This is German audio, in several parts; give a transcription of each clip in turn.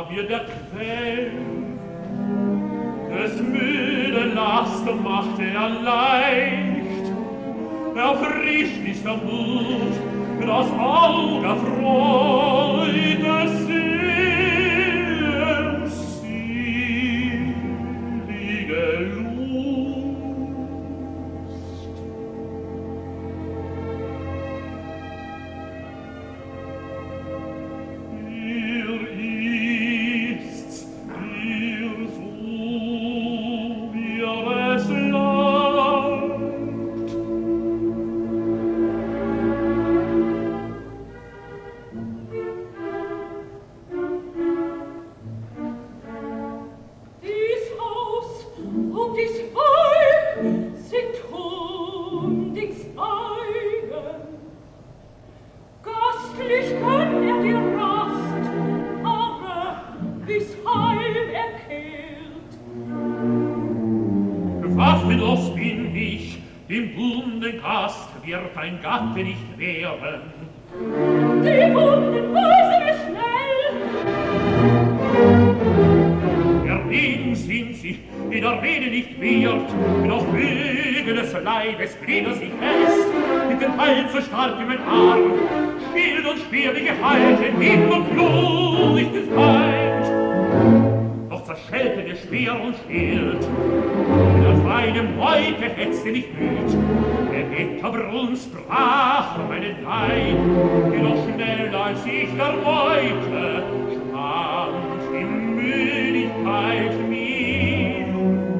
mir der Quell des müden Last macht leicht. Erfrischt ist der Mut, das Auge freut des Seelen selige Lust. Ihr ist's, ihr so, mir es leid. Dies Haus und dies Weib sind hundings eigen. Gastlich kann dir Rast, aber bis heim kehrt. Waffenlos bin ich, dem bunden Gast wird ein Gatte nicht wehren. Die Wunden weisen wir schnell. Erlegen sind sie, in der Rede nicht wert, noch wegen des Leibes Glieder sich fest, mit dem Hals so stark wie mein Arm, Schild und Speer wie gehalten, hin und blutig des Feind. Doch zerschellte der Speer und Schild, der feine Meute hetzte nicht müd, der Gitterbrunst brach meinen Leib, jedoch schneller als ich der Meute stand in Müdigkeit mir,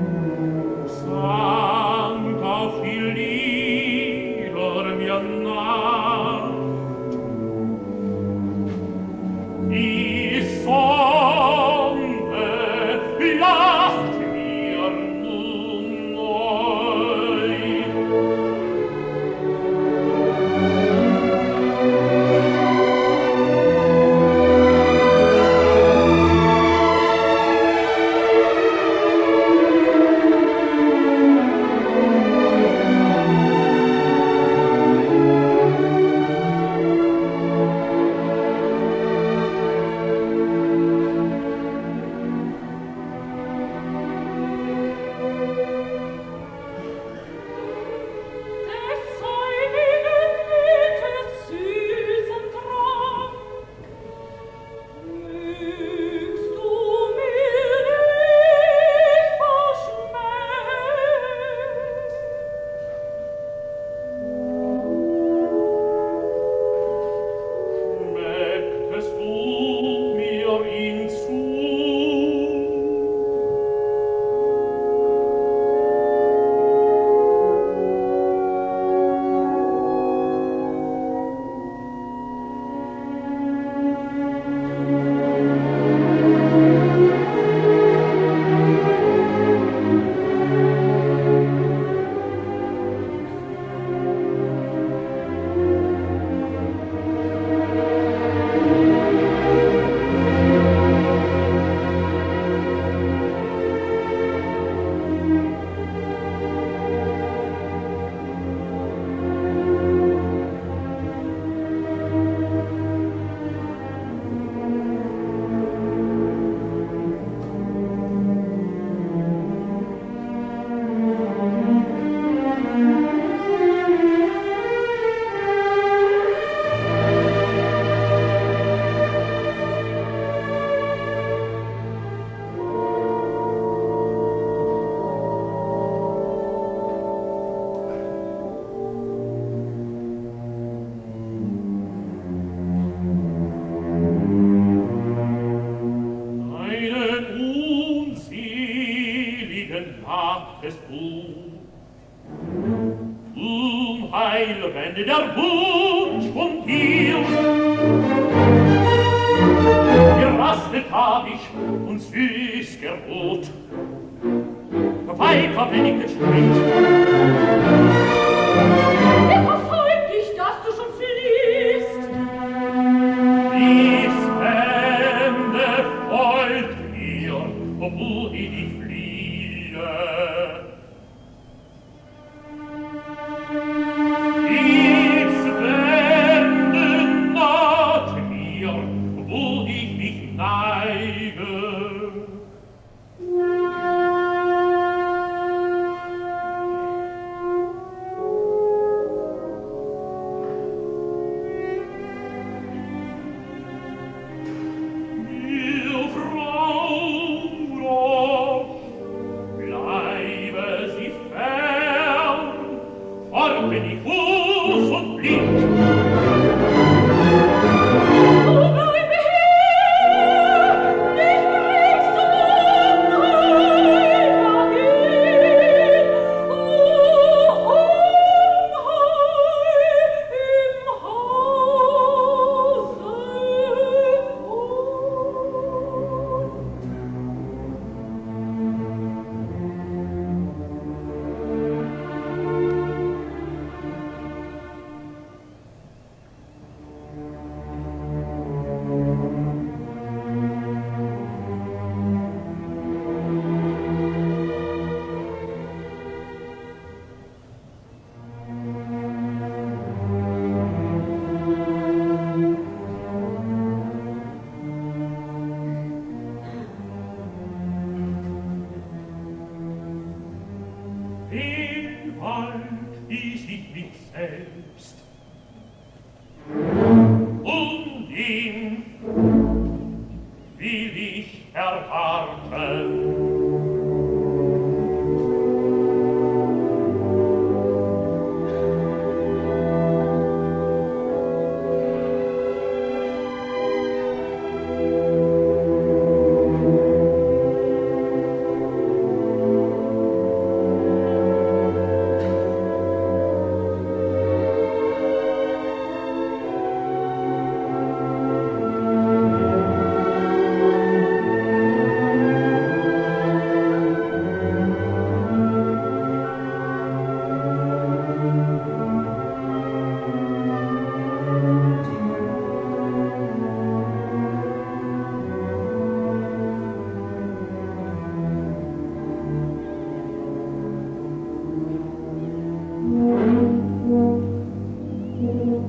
sank auf die Lieder mir Nacht. Die Sonne lacht mir nun neu. Des seinigen Mittes süßen Trank mögst du mir nicht verschmähen. Schmecktest du mir ihn zu? Einen unseligen machtest du, Heilwende der Wunsch von dir. Gerastet hab ich und süß geruht, weiter bin ich gespannt. Es verfolgt dich, dass du schon fliehst. Dies Ende folgt mir, obwohl ich fliehe. Dies Ende naht mir, wo ich mich neige.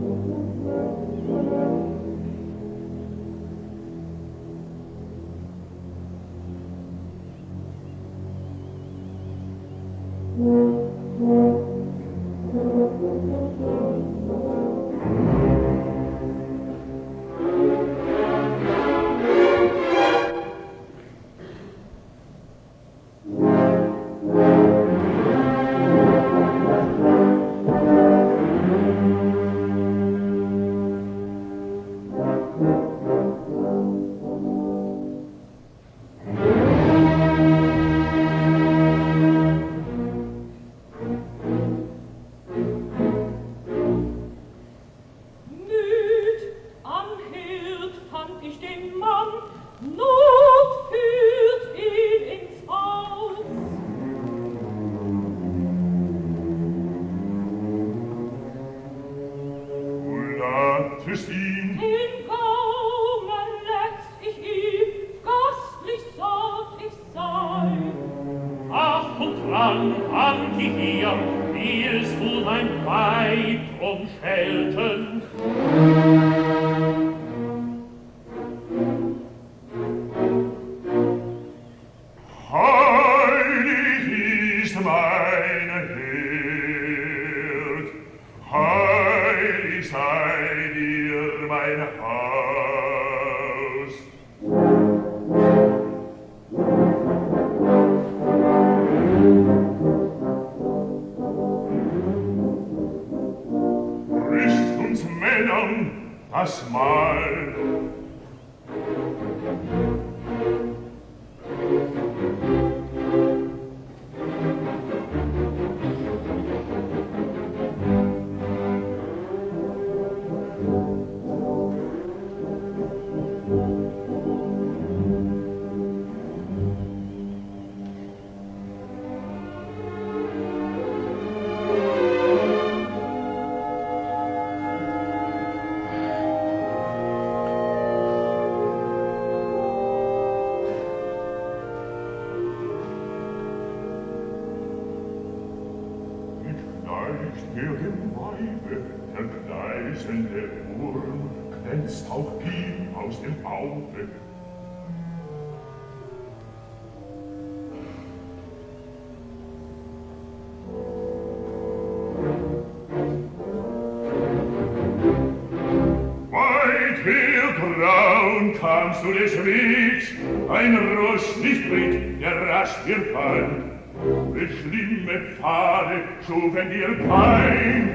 Kamst du des Wegs, ein Ross nicht bringt, der rasch wird bald. Mit schlimme Pfade schufen dir Pein.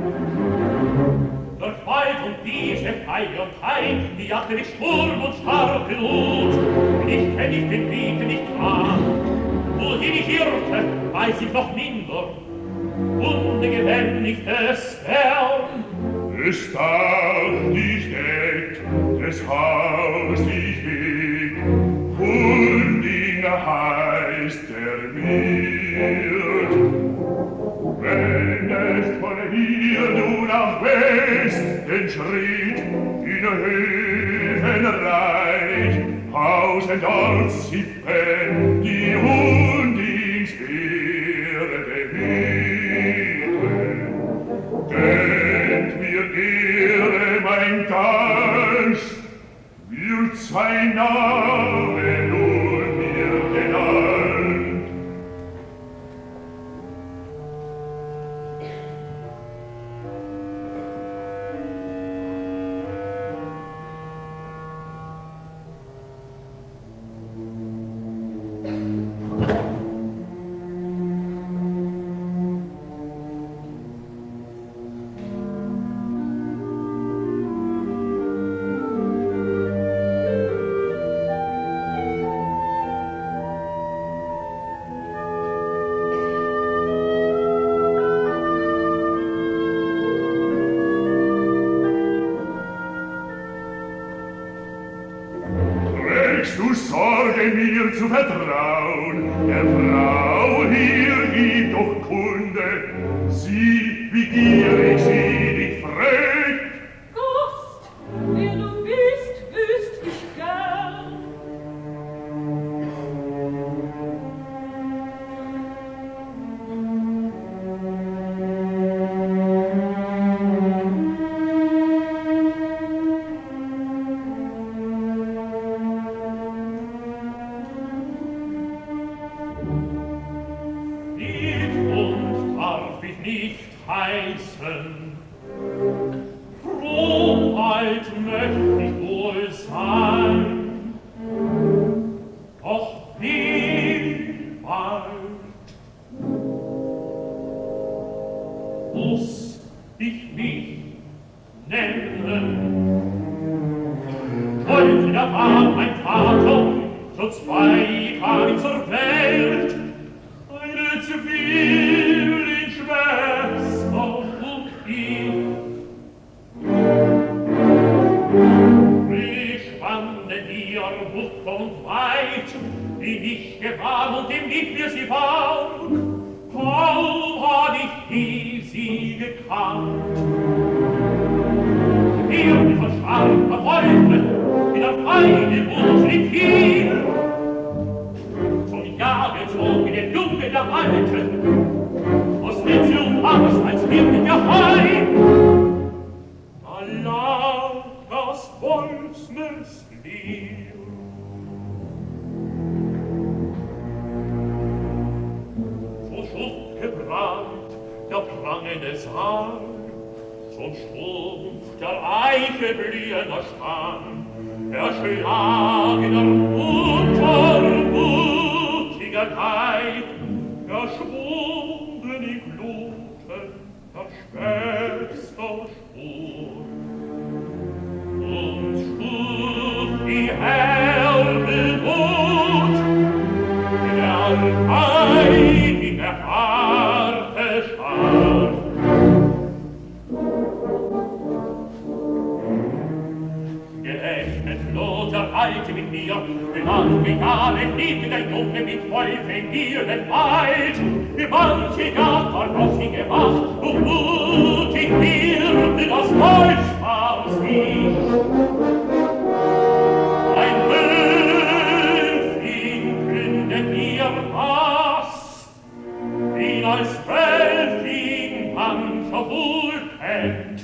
Durch Wald und Wiese, Heil und Heim, die jagte mich Sturm und starke Not. Ich kenn ich den Weg nicht wahr, wohin ich irrte, weiß ich noch minder. Und gewinn ich es fern. Es darf nicht weg, des Haus nicht weg, Hundinge heißt der Wirt. Wenn es von hier nun nach West den Schritt in Höhen reicht, Haus und Ort sippen die Hundingswerde Hüte. Denkt mir Ehre, mein Gast, wird sein Name nur mir genannt. Du Sorge mir zu vertrauen, der Frau hier gib doch Kunde, sie, wie gierig sie dich fragt. Gast, wer du bist, wüsst ich gern. bald möcht ich wohl sein, doch wie bald muss ich mich nennen. Wollte da war mein Vater, so zwei kam ich zur Welt, eine Zwillingsschwester und ich. Wir spannen ihr hoch und weit, die mich gewann und im Lieb mir sie war. Kaum hab ich sie gekannt. Wir verschwand verfolgten, in der Feinde Wunsch liegt viel. Zum Jage zog in den Junge der Alte, aus Litzium Angst als Wirt in der Heim. Da lag das Wolfsnest leer. So Schutt gebrannt, der prangende Saal, zum Schrumpf der Eiche blühender Spann, erschlagener untermutiger Leib, verschwunden im Bluten der Schwester Spur. Und schlug die herbe Not in der heiligen harte Schar. Gerechnet floh der Alte mit mir, den angegalen liebte der Junge mit Wolfen ihr den Wald. Wie manche Jagd war auf sie gemacht, und mutig wirrte das Wolfspaar sich. Ein Wölfling kündet mir was, ihn als Wölfling man schon wohl kennt.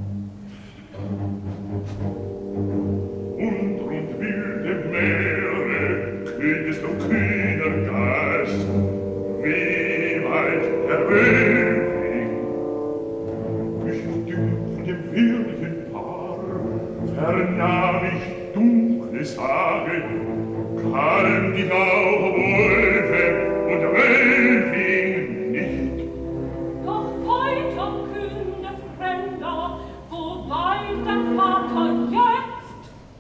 Wilde Meere, kühnest und kühner Geist, wie weit der Wölfling. Ich dünkt von dem wirklichen Paar, vernahm ich dunkle Sagen, kalm die graue Wolfe und Wölfling nicht. Doch weiter künde Fremder, wo weilt dein Vater jetzt?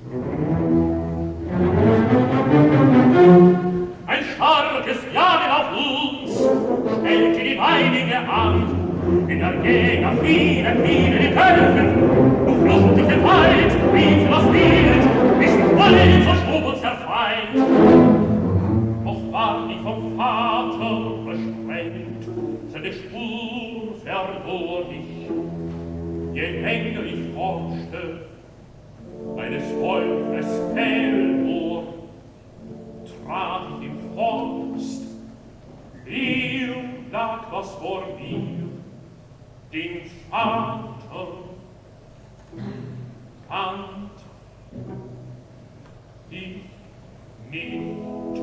Ein starkes Jagen auf uns stellte die Meinige an. In der Jäger viele die Kämpfen, du fluchtete weit, rief das Wild, bis bald verschob uns der Feind. Doch war ich vom Vater besprengt, seine Spur verlor ich. Je länger ich forschte, eines Wolfes Fellmoor, trat ich im Forst, leer lag was vor mir, den Vater fand ich nicht.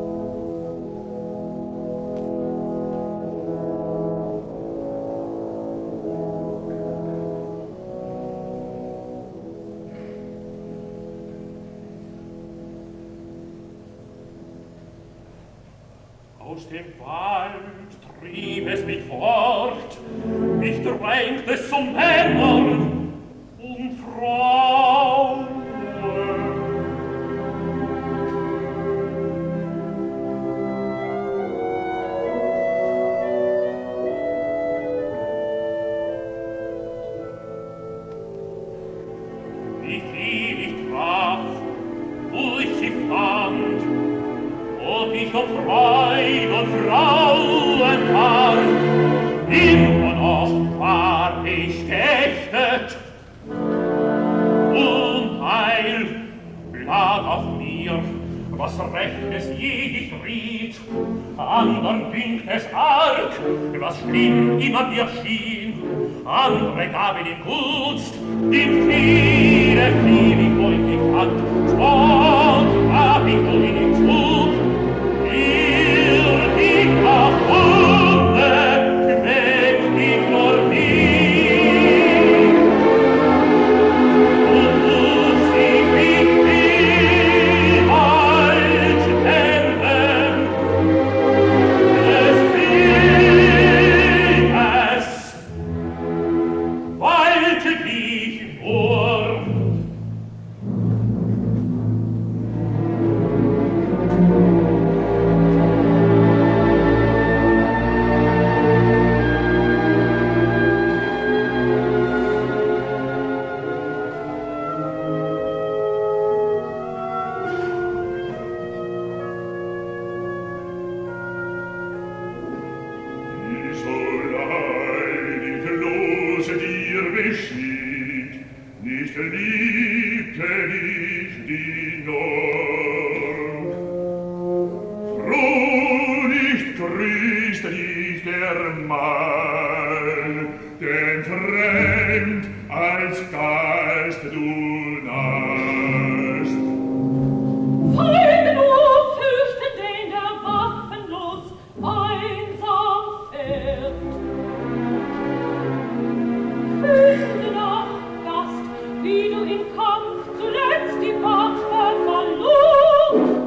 Aus dem Wald trieb es mich fort, mich drängt es zum Männern und Frauen. Wie viel ich traf, wo ich sie fand, ob ich um Freud und Frauen war, immer noch war ich geächtet. Unheil lag auf mir, was Rechtes je ich riet. Andern dünkt es arg, was schlimm immer mir schien. Andere gaben ihm Gunst, in viele fiel ich wohl nicht an. Spott hab ich wohl in den Zug, ich nach Hunde, weg ich nur nie. Und nicht liebte dich die Not. Froh nicht grüßte dich der Mann, denn fremd als Geist du nahst. Fein genug fürchte den der waffenlos einsam fährt. Fürchte noch, Gast, wie du im Kampf zuletzt die Waffe verlust.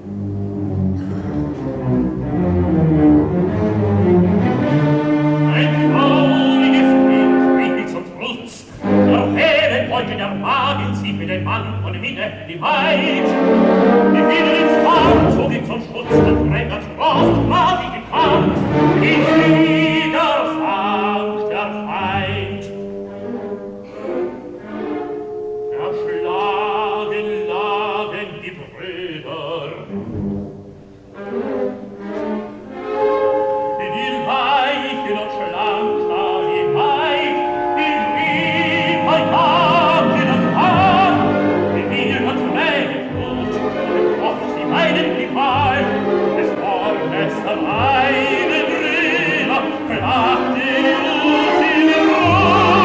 Ein trauriges Kind rief mich zum Trutz, doch Herren wollte der Magen sie für den Mann von Minne die Maid. Die Wille ins Fahren zog ihn zum Schutz, und Träger Trost war sie gekannt, die niedersank der Feind. Erschlagen lagen die Brüder, in ihr Weichen und schlank war die Maid, die rief ein Tag in den Tag, in ihrer Tränenflut, und oft sie meinen die Wahl, des Wortes reinen Brüder, klagte sie ruht.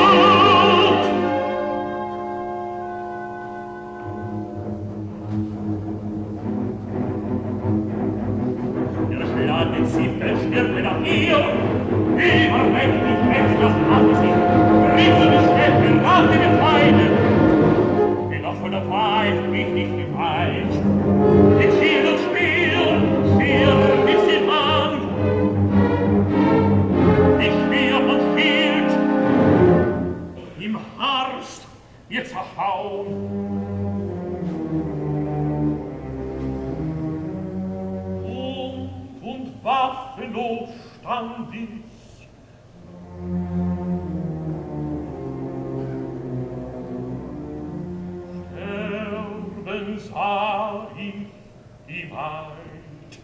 Der Schlag ins siebte Stirbe nach ihr, übermächtig wächst das Angesicht, rief sie die Städte, rate den Feinden. Dennoch von der Weib mich nicht geweiht. Mit Schild und Spiel mich sie an. Ich Speer und Schild im Harst mir zerhauen. Und waffenlos stand ich. Sterben sah ich die Maid.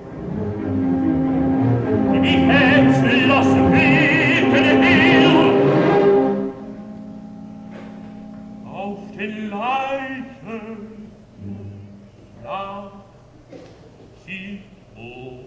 Die Hetzlosen wehten mir auf den Leichen lag sie tot.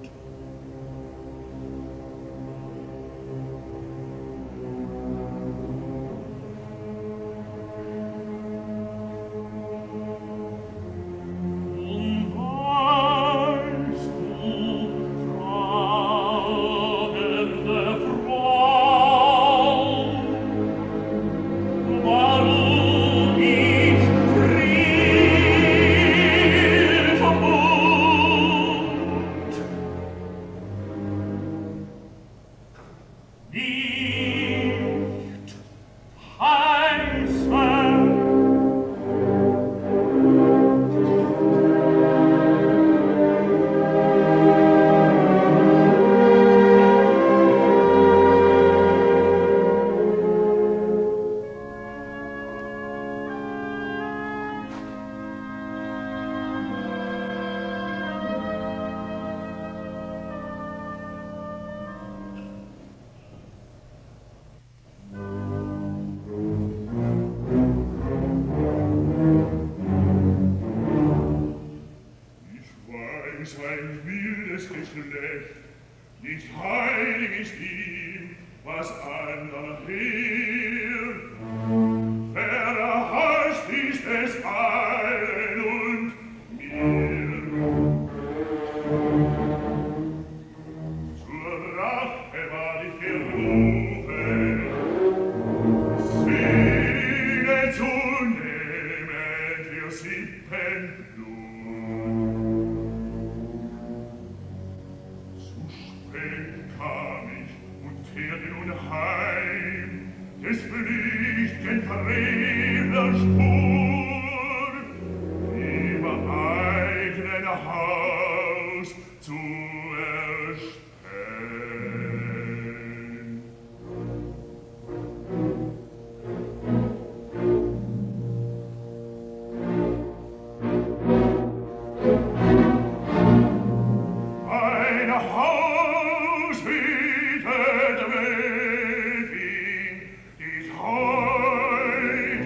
Nicht heilig ist ihm, was anderen hilft. Verhasst ist es allen und mir. Zur Rache war ich gerufen, Seele zu nehmen für Sippenblut. Kam ich und kehrte nun heim, des flüchtigen Frevler Spur, im eigenen Haus zu erstellen. Ein Haus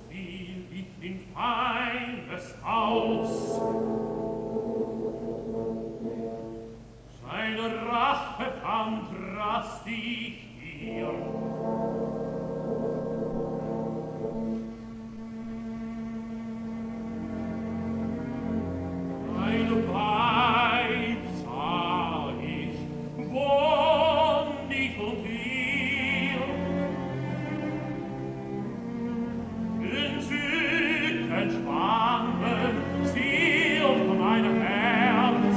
fiel ich in feines Haus. Seine Rache fand drastig hier. Eine Weib sah ich, wundig und wir. Entzückend spannend zielt mein Herz.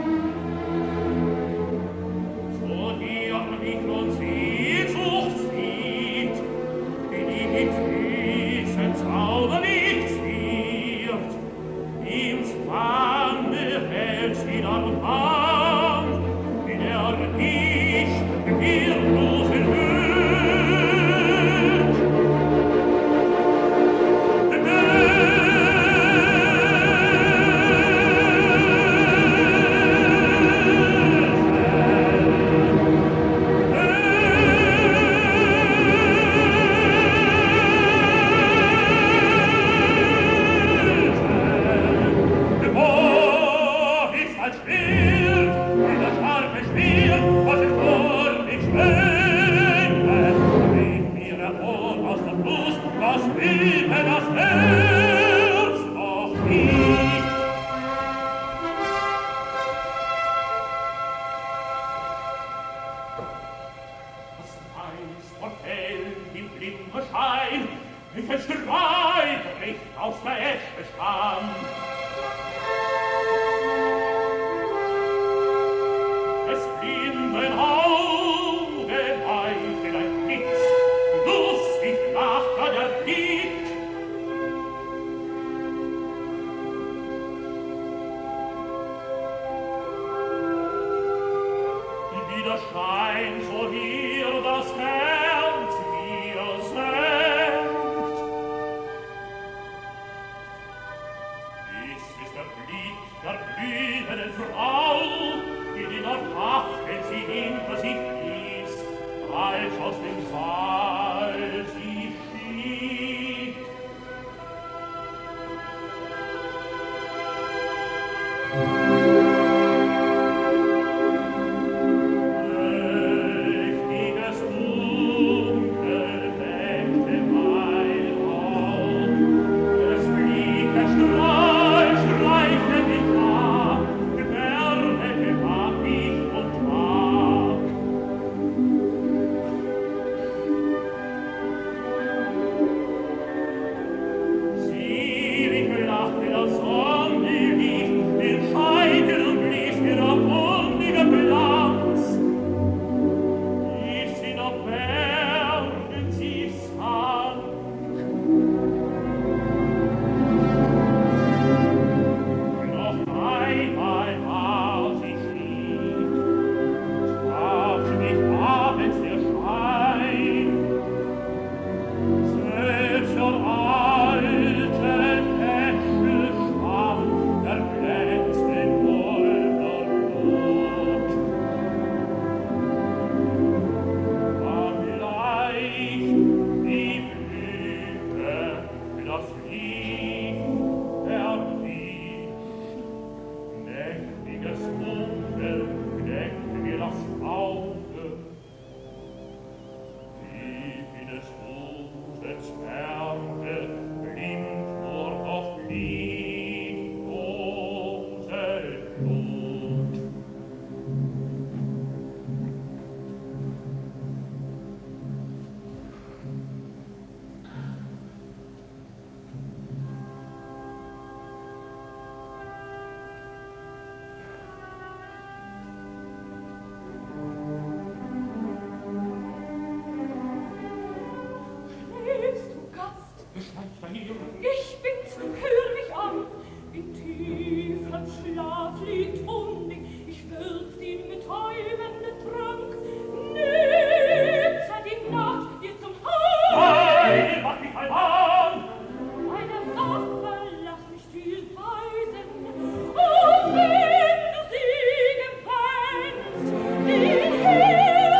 So hier mich und Sehnsucht zieht, bin ich in diesen Zauber nicht ziert. Ins Banne hält sie dann an, in der ich irrlosen Höhe.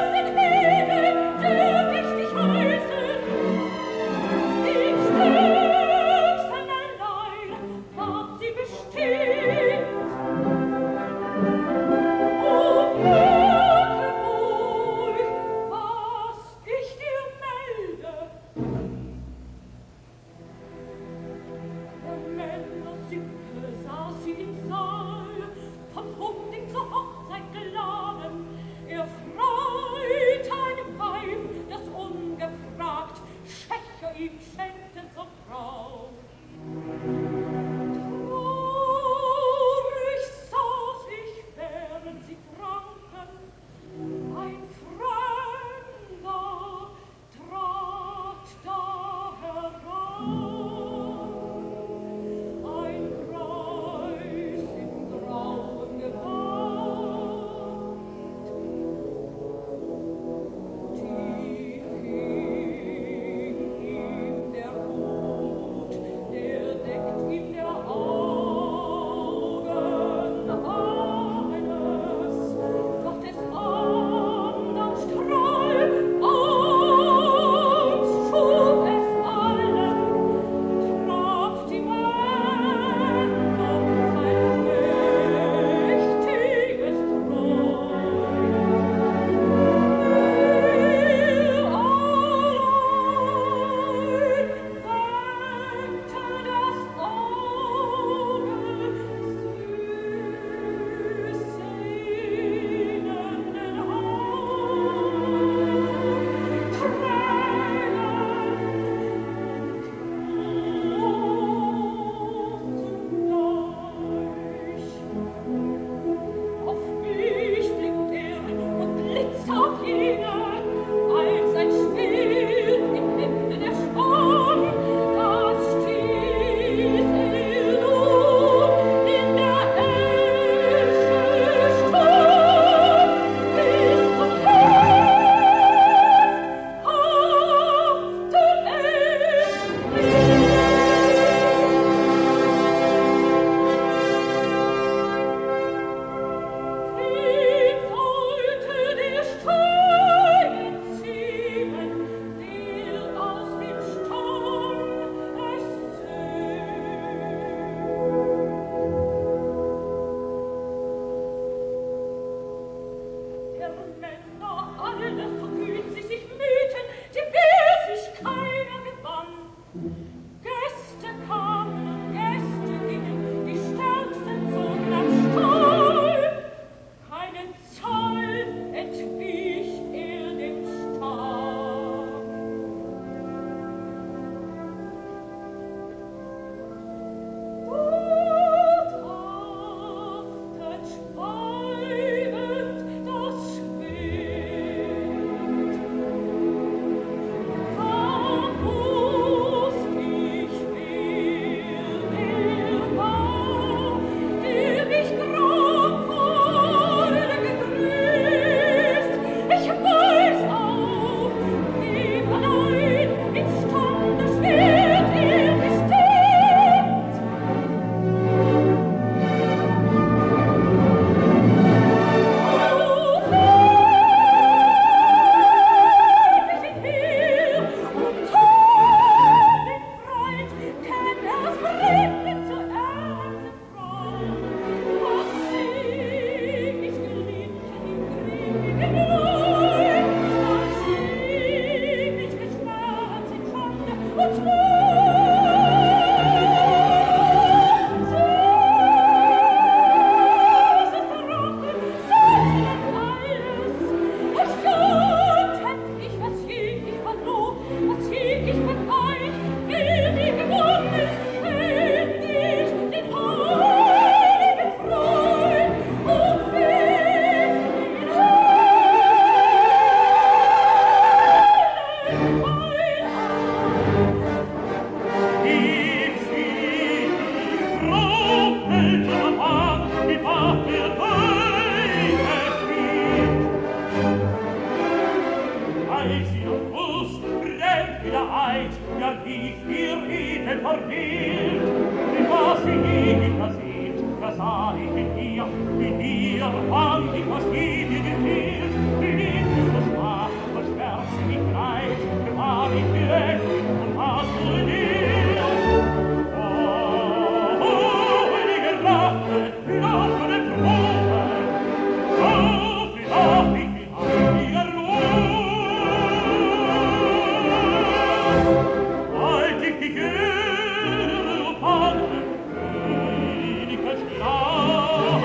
Thank you. Oh,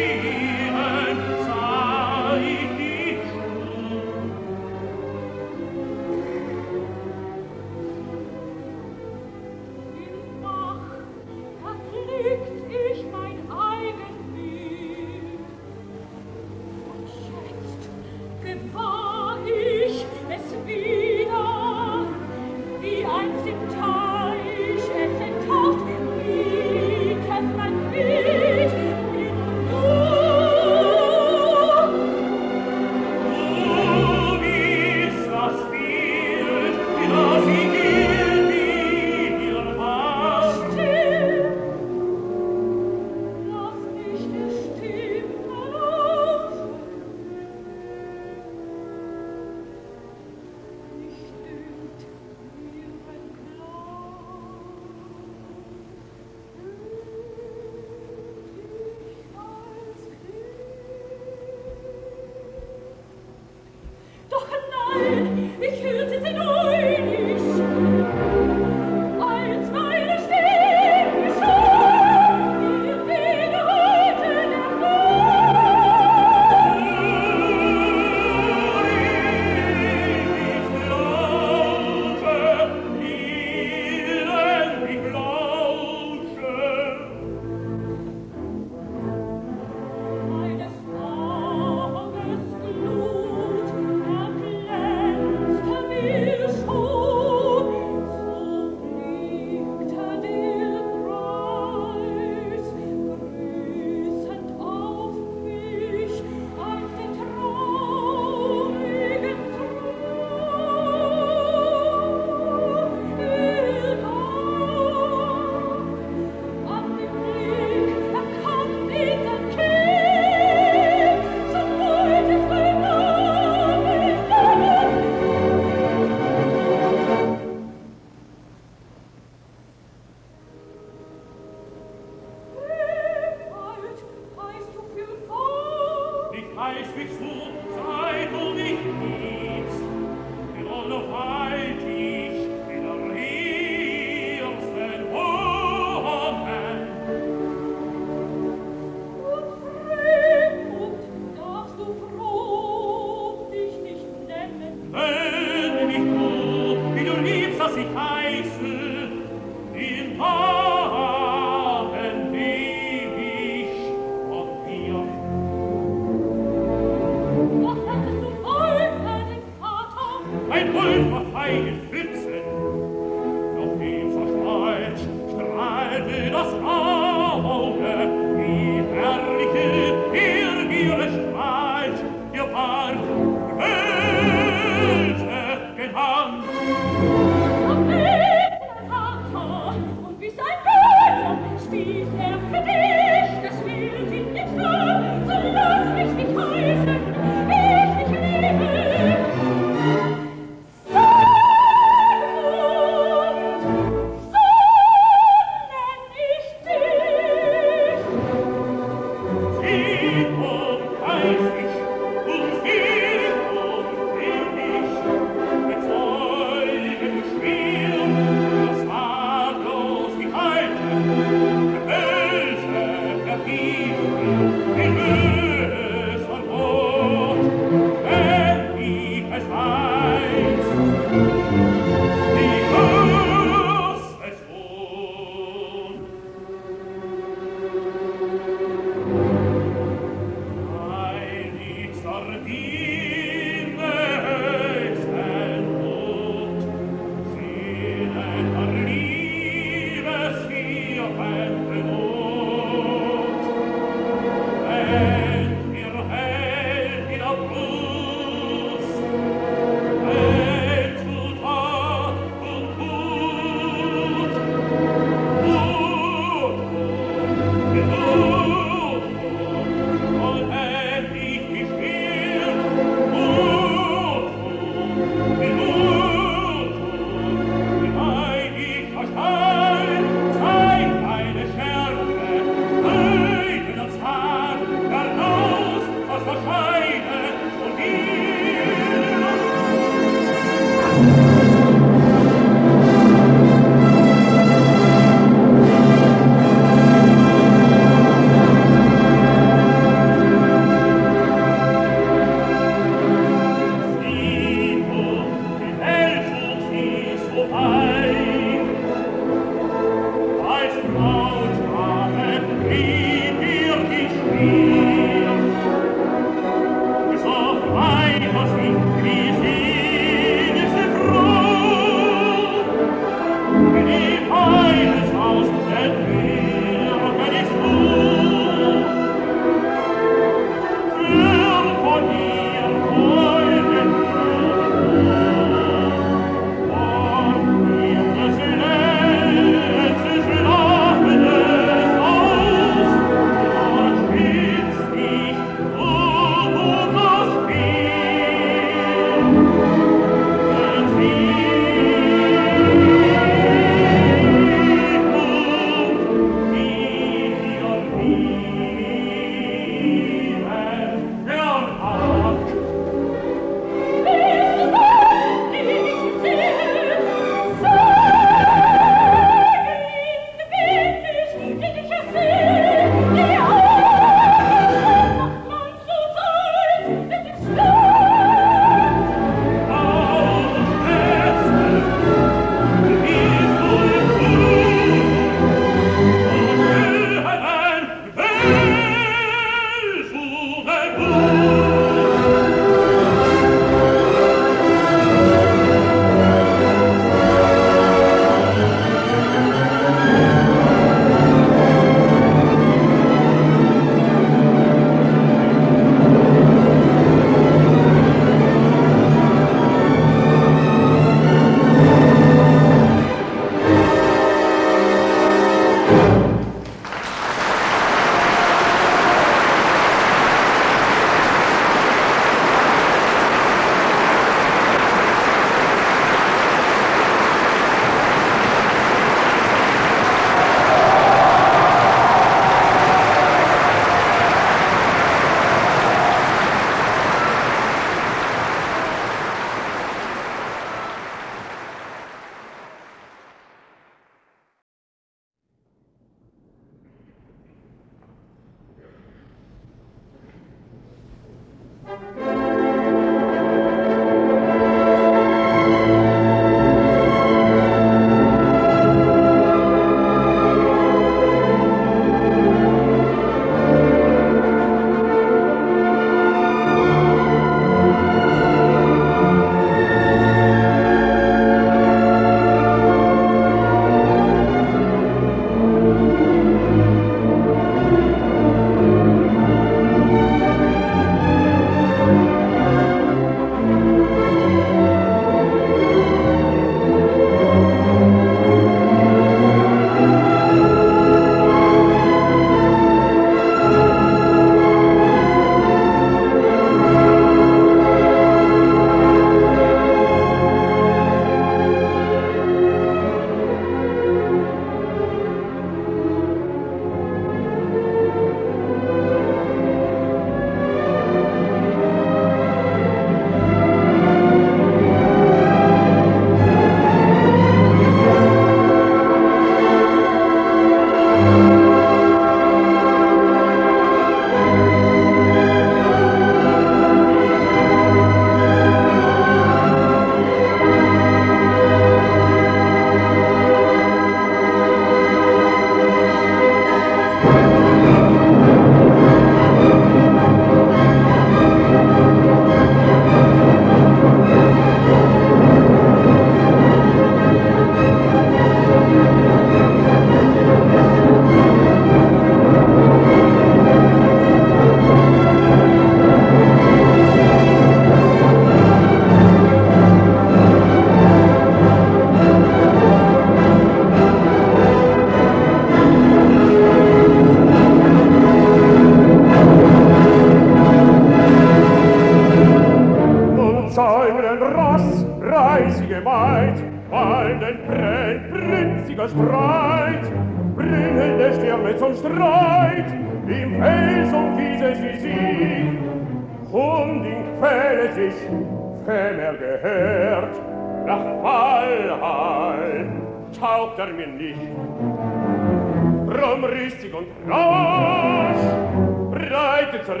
Walden brennt prinziger Streit, brennende Sterne zum Streit, im Fels und Wiese sie sieht, und in Quelle sich Fämer gehört, nach Valhall taugt mir nicht. Drum rüstig und rasch, breitet zur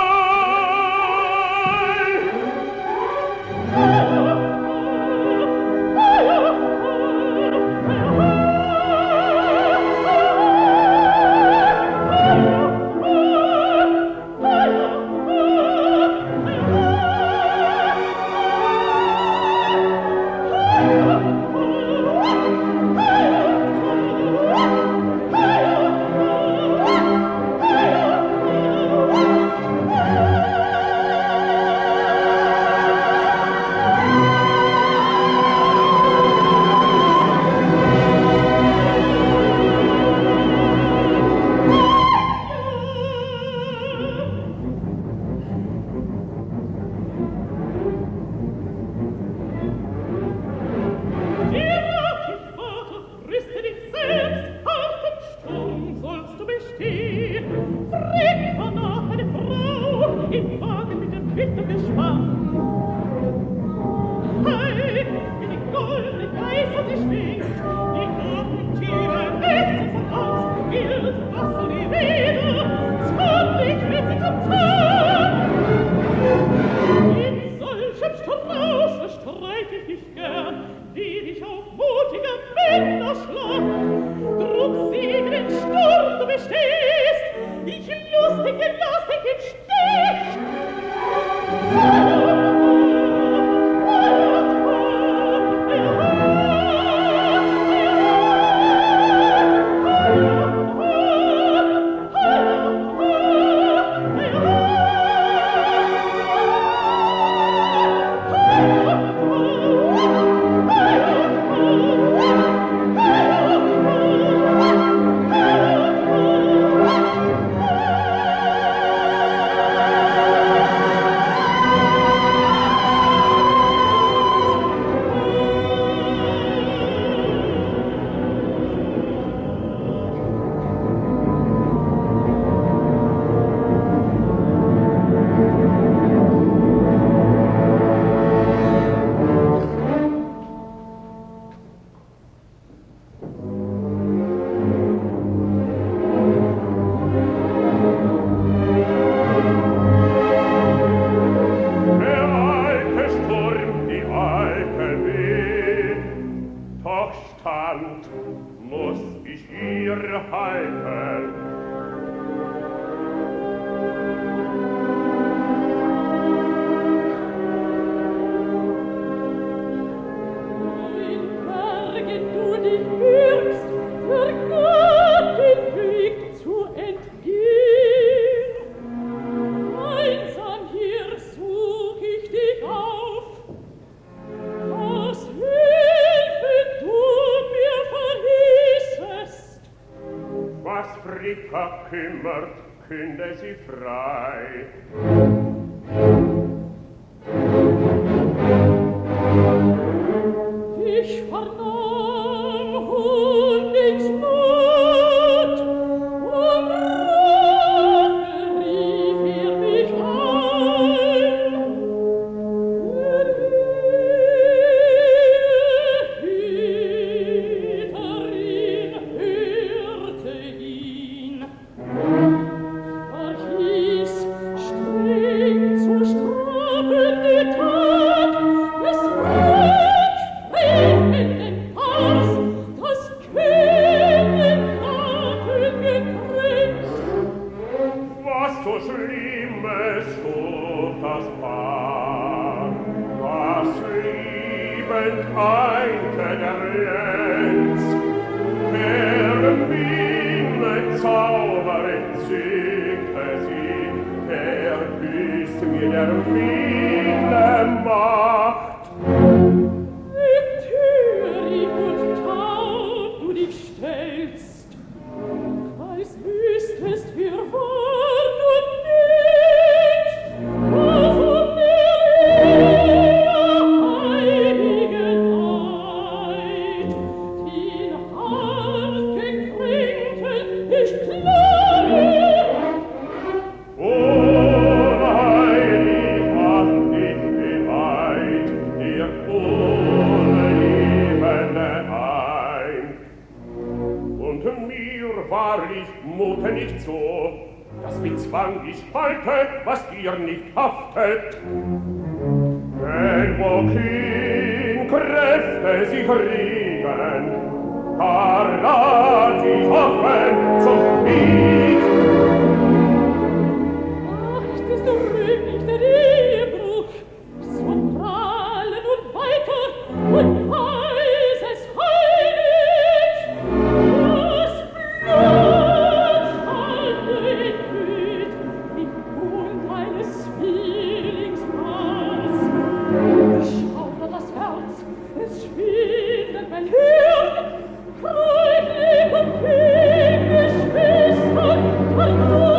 künde sie frei. Ich vernahm Honigmut, um Rache rief mich ein. Hüterin hörte ihn. Hieß streng zu strafen die Tat des frechfrevenden Paars, das Königarten gekränzt. Was so Schlimmes schuf das Paar, das liebend einte der Lenz, der Minne Zauber entzückte sie, der küsst mir der Minne Macht. Im Thüring und taub du dich stellst, als wüsstest wir Wort und nichts, was um der Ehe heiligen wahrlich, mute nicht so, das bezwang ich heute, was dir nicht haftet. Denn wohin Kräfte sich regen, da rat ich offen zum Krieg. Ach, ist es so rühmlich der Ehebruch, so prahlen und weiter und weises Heilig, das Blut angeglüht im Mund eines Zwillingspaars. Ich schaudert das Herz, es schwindet mein Hirn, freundlich und kindlich Schwestern verloren.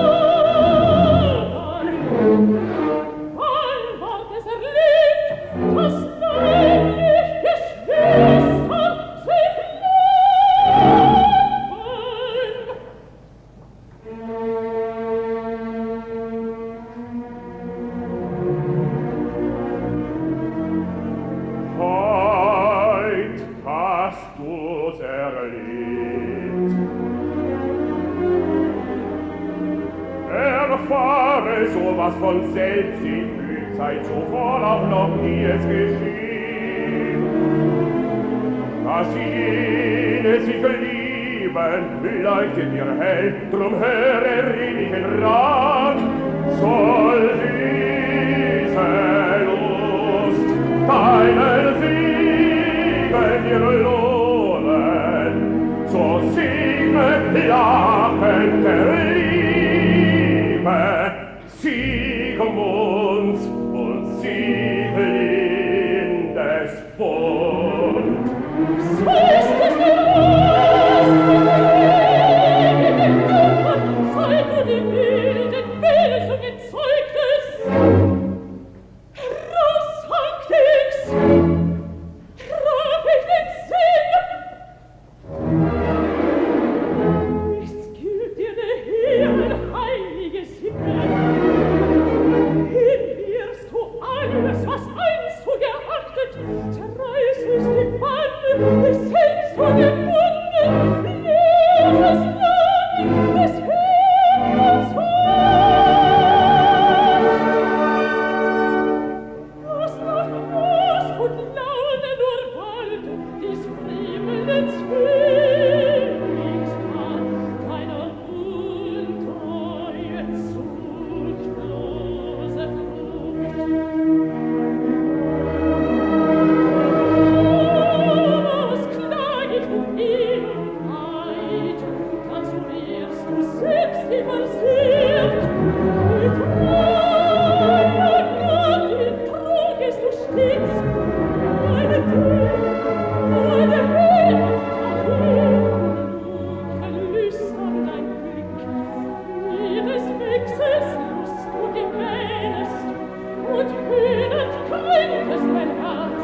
Wann ward es erlebt, dass leiblich Geschwister sich lieben? Heut hast du's erlebt. Erfahre sowas von selbst, sie fühlt Zeit zuvor auch noch nie es geschehen. Dass jene sich lieben, leuchtet ihr hell, drum höre redlichen Rat, soll diese Lust deinen Siegen dir lohnen, so singe lachend der Liebe, Siegmunds und Sieglindes Bund. So ist es sei du die wilden Bildungen zeugtes, heraus sagt ich's, traf ich den Sinn. Es gilt dir der Herren heilige Sitte, hinwirfst du alles, was einst du geachtet, zerreißest die Bande, besenkst du den Wunden, lesest lang des Himmels was nach Lust und Laune nur wollte, dies fremden Zwillingspaar deiner untreue, zuchtlose Flucht. Was klag ich um ihren Neid, ganz wirst du selbst die versehrt, mit reiner Gattin trugest du stets meine Tränen, lüstern dein Blick, jedes Wechsels Lust du gewähnest und höhnend kränkest mein Herz.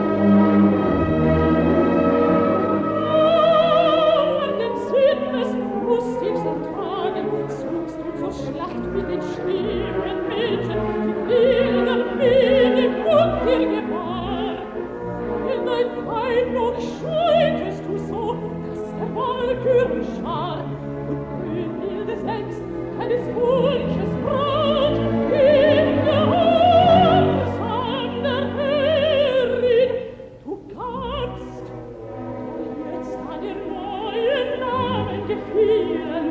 An den Sinnes musst ich's ertragen, suchst du zur Schlacht mit den schweren Mädchen, die wilder Wege und dir gebar. In dein Feindloch scheutest du so, dass der Walküre schar, und Brünnhilde selbst, deines Wunsches Braut, in Gehorsam der Herrin, du gabst, und jetzt an ihr neuen Namen gefielen.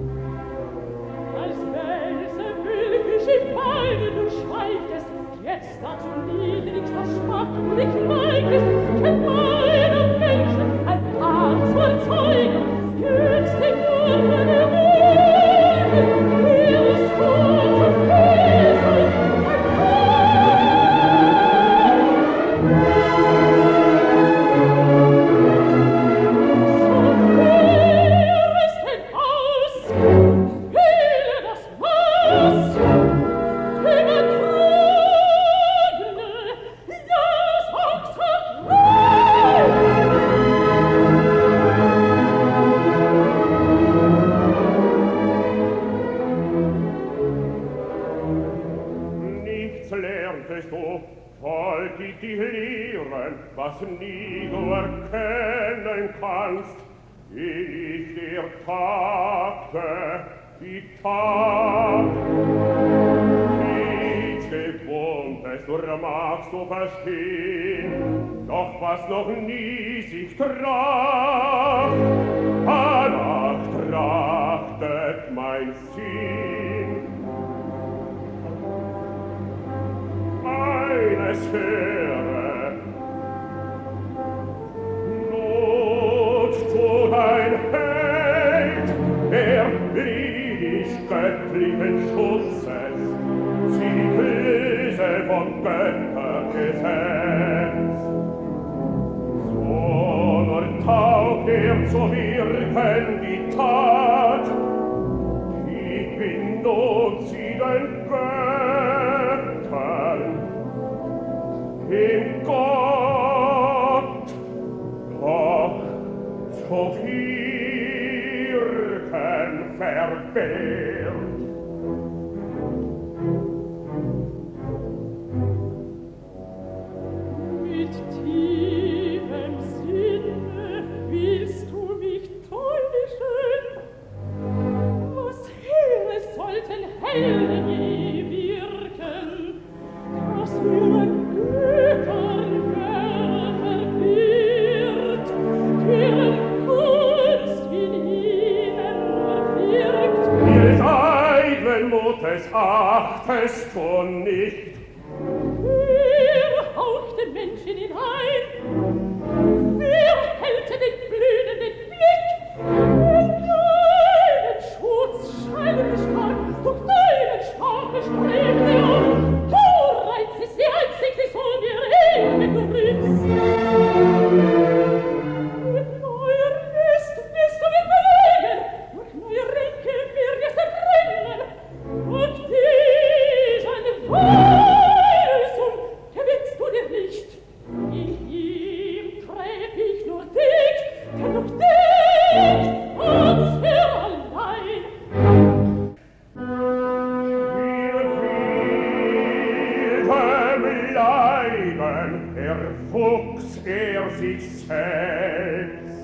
Als Welse wülfisch im Beine du schweiftest, jetzt dazu niedrigster Schmacht dich neigest, kennt meiner Menschen ein Paar zur Zeugen, jetzt den Mund der Morgen, ihres toten Wesen, ein so führest denn aus, fehle das Maß, übertragene, ja, sag's Nichts lerntest du, folgt die Lehren, was nie du erkennen kannst, ich dir tagte, die Tat. Nichts Gewohntes magst du verstehen, doch was noch nie sich traf, danach trachtet mein Sinn. Eines höre, Not tut ein Held, der bliedig göttlichen Schutzes, sie Grüße vom Göttergesetz. So nur taugt zu wirken die Tat, ich bin nun sie den Göttern, im Gott, doch zu wirken verwehrt. Mit tiefem Sinne willst du mich täuschen? Was Heere sollten hell je wirken, dass ihren Göttern verwirrt, deren Kunst in ihnen wirkt. Ihres eigenen Mutes achtest du nicht, Wer haucht den Menschen hinein? Wer hält den blühenden Blick? Deinen Schutz scheint stark, durch deinen starken strebt auf. Du reizest sie einzig, so dir ewig du bringst. Mit neuer List wirst du mich belegen, durch neue Ringe wird es erringen. Und diesen Weisung gewinnst du dir nicht. In ihm träg ich nur dich, denn durch dich uns für allein. bleiben, erwuchs sich selbst.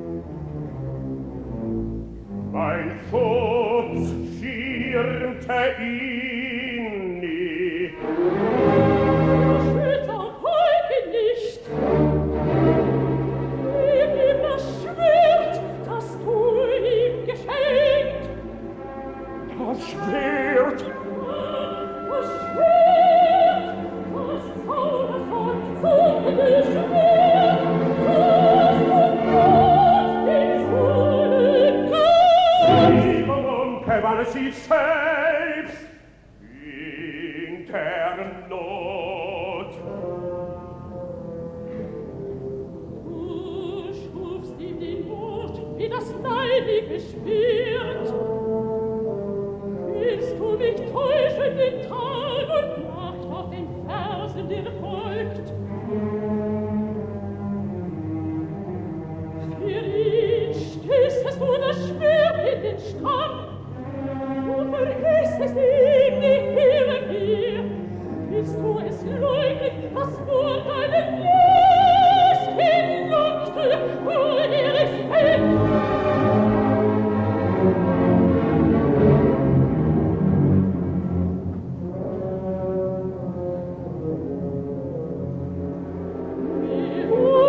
Mein Schutz schirmte ihn nicht. Schütter heute nicht. Gib ihm das Schwert, das du ihm geschenkt. Das Schwert! Das Schwert, das Zauberschwert, so Schwert, das von Gott den Sohnen gab. Sie gewann sie selbst in der Not. Du schufst ihm den Mut, wie das Neidige schwert. Willst du mich täuschen den Tag und Nacht auf den Fersen dir folgt? Für ihn stößest du das Schwert in den Stamm. Du verheißest ihm die Ehre mir. Willst du es leugnen, dass nur deine Lust hinlockte, wo er ist fällt?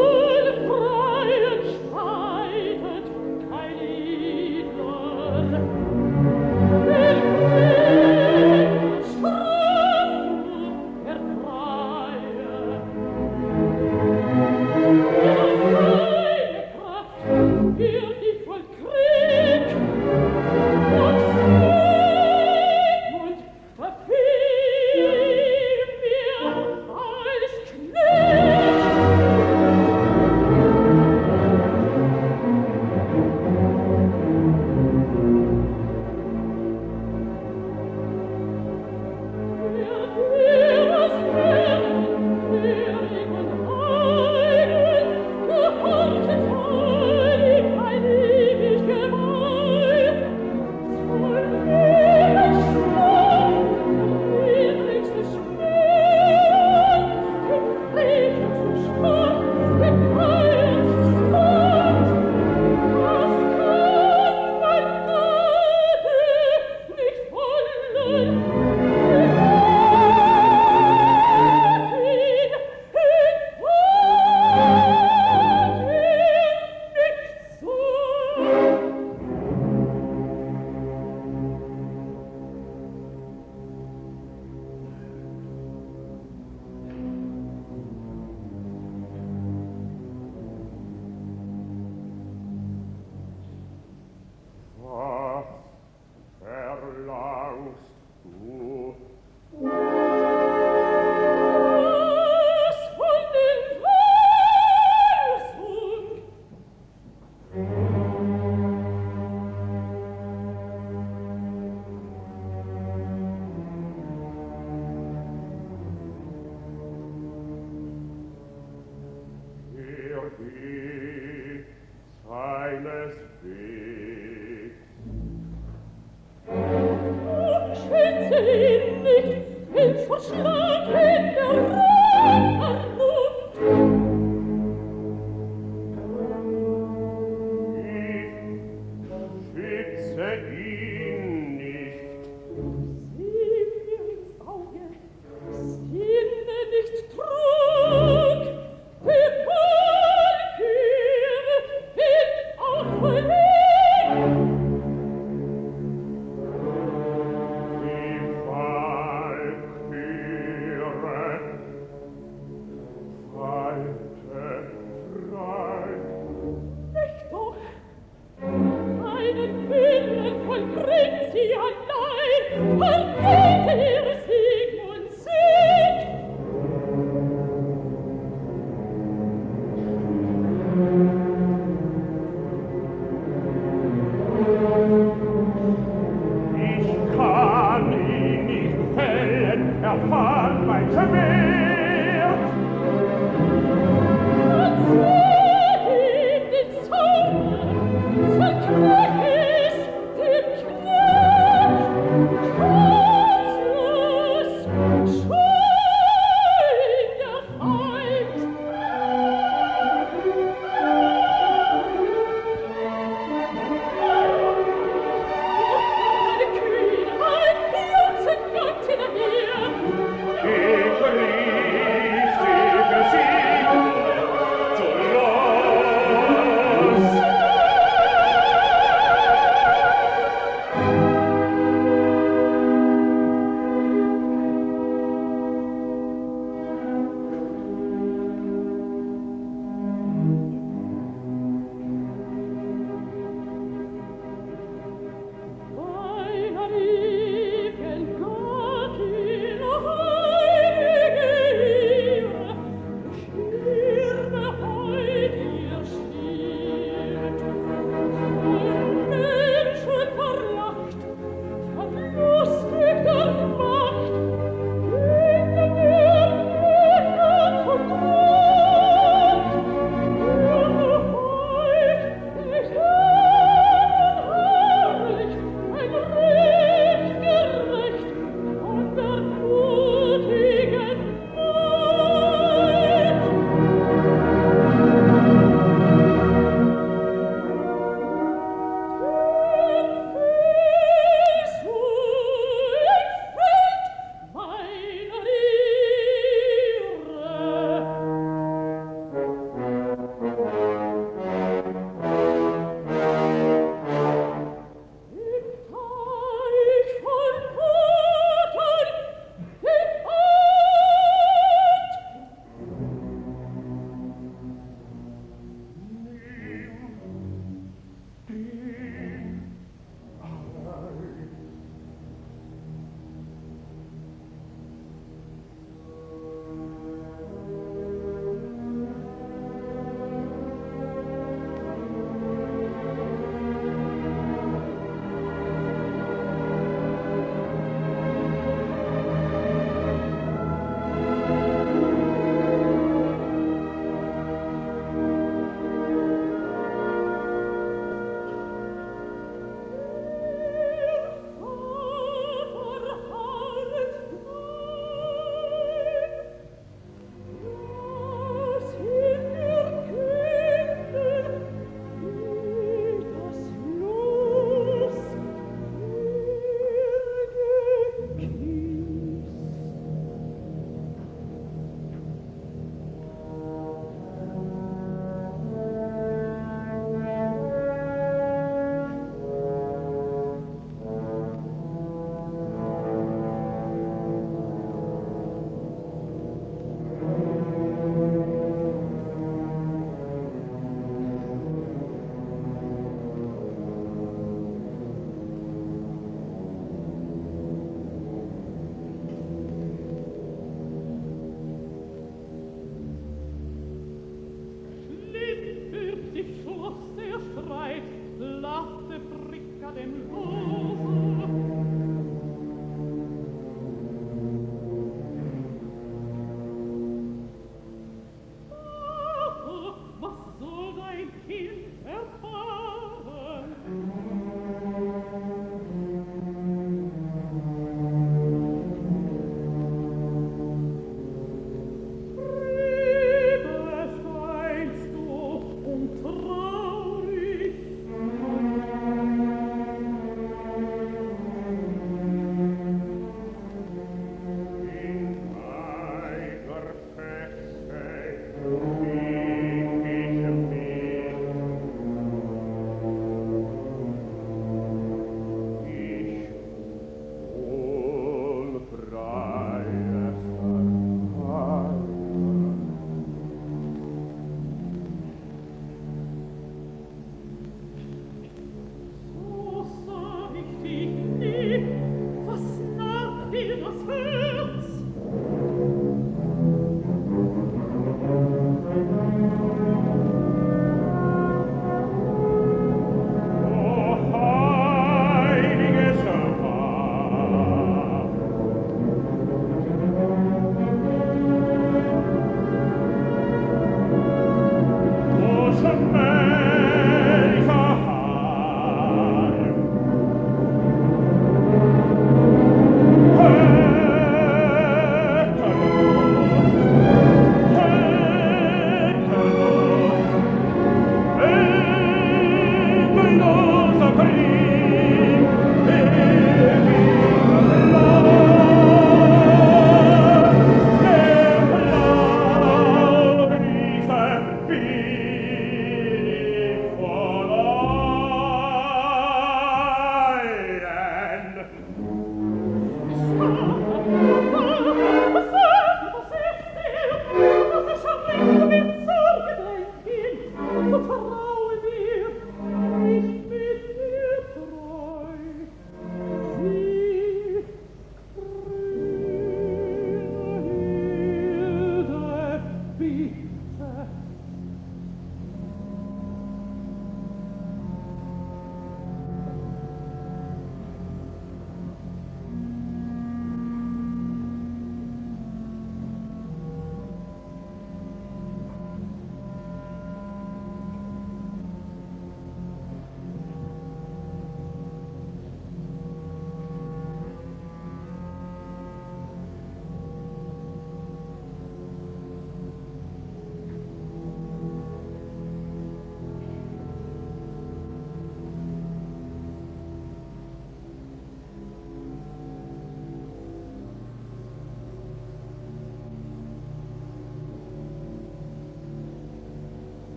Freien streitet kein Edler,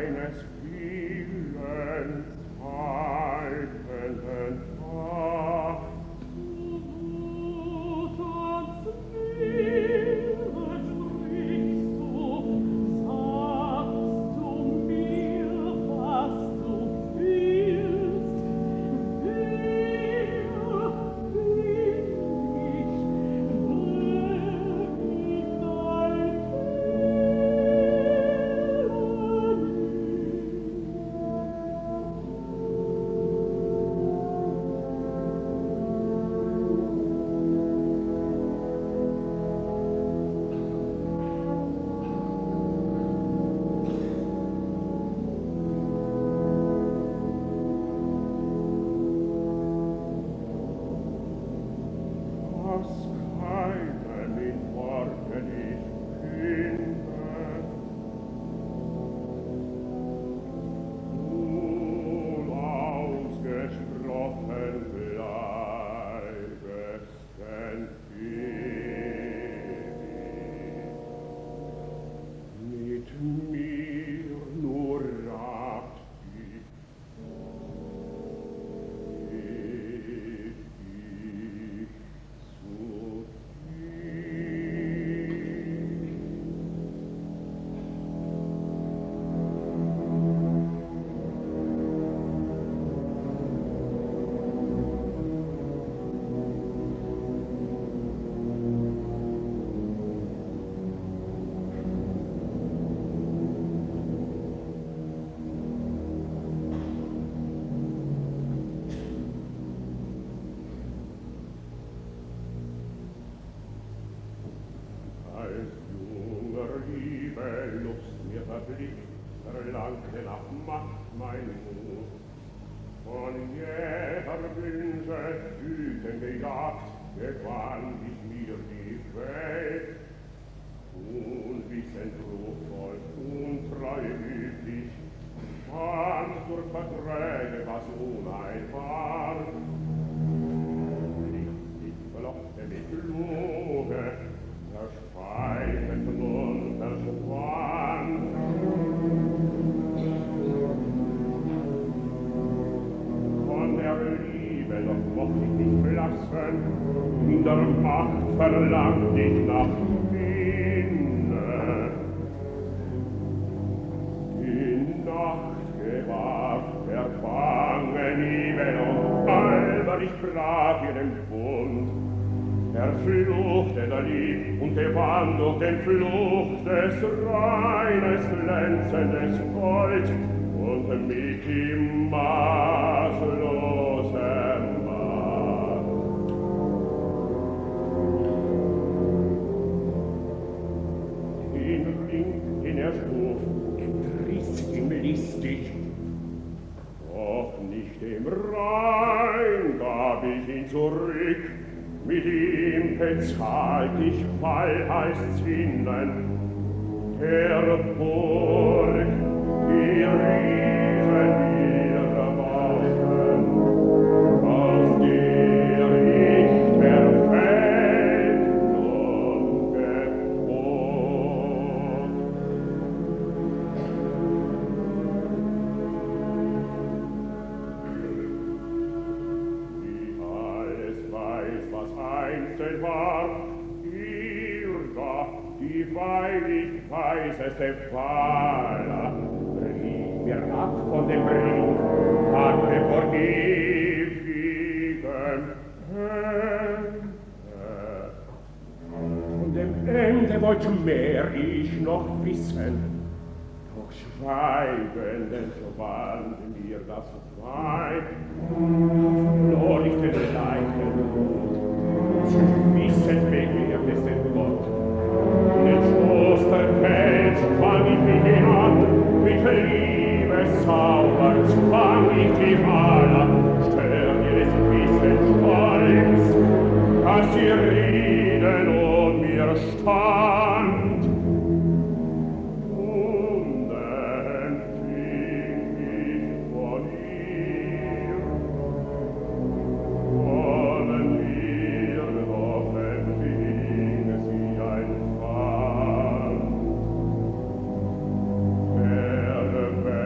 deines Willens haltenden Tag. Verlangte nach Macht mein Mut, von jeher Wünsche Hüten gejagt, gewann ich mir die Welt. Unwissend ruchvoll, untreu üblich, fand durch Verträge, was Unheil war. Ich verlockte mit Lüge, verspeifend und verschwand. Von der Liebe doch mocht ich nicht verlassen, in der Macht verlangt ich nach Minne. Die Nacht gewahrt, verfangen Ibel und albern, ich brach ihren Bund. Verfluchte der Lieb und gewann durch den Fluch des reines, glänzendes Gold und mich im maßlosen Macht. Den Ring, den schuf, entriss ihm listig, doch nicht dem Rhein gab ich ihn zurück. Mit ihm bezahlt ich Fallheitszinnen der Burg, die Riesen ihrer Bauten, aus der ich verfällt und gebot. Wie alles weiß, was einzeln war, Irga, die weilig weiseste Vala, rief mir ab von dem Ring, hatte vor ewigem Ende. Von dem Ende wollte mehr ich noch wissen, doch schweigend entschwand mir das Weib, verlor ich den leichten Mut, zu wissen, begehrt es den Gott. In den Schoß der Welt fang ich mich hinab, mit Liebeszauber zwang ich die Vala, stört ihres Wissens Stolz, dass sie reden und mir stand. Und empfing ich von ihr, von ihr doch empfing sie ein Fall. Der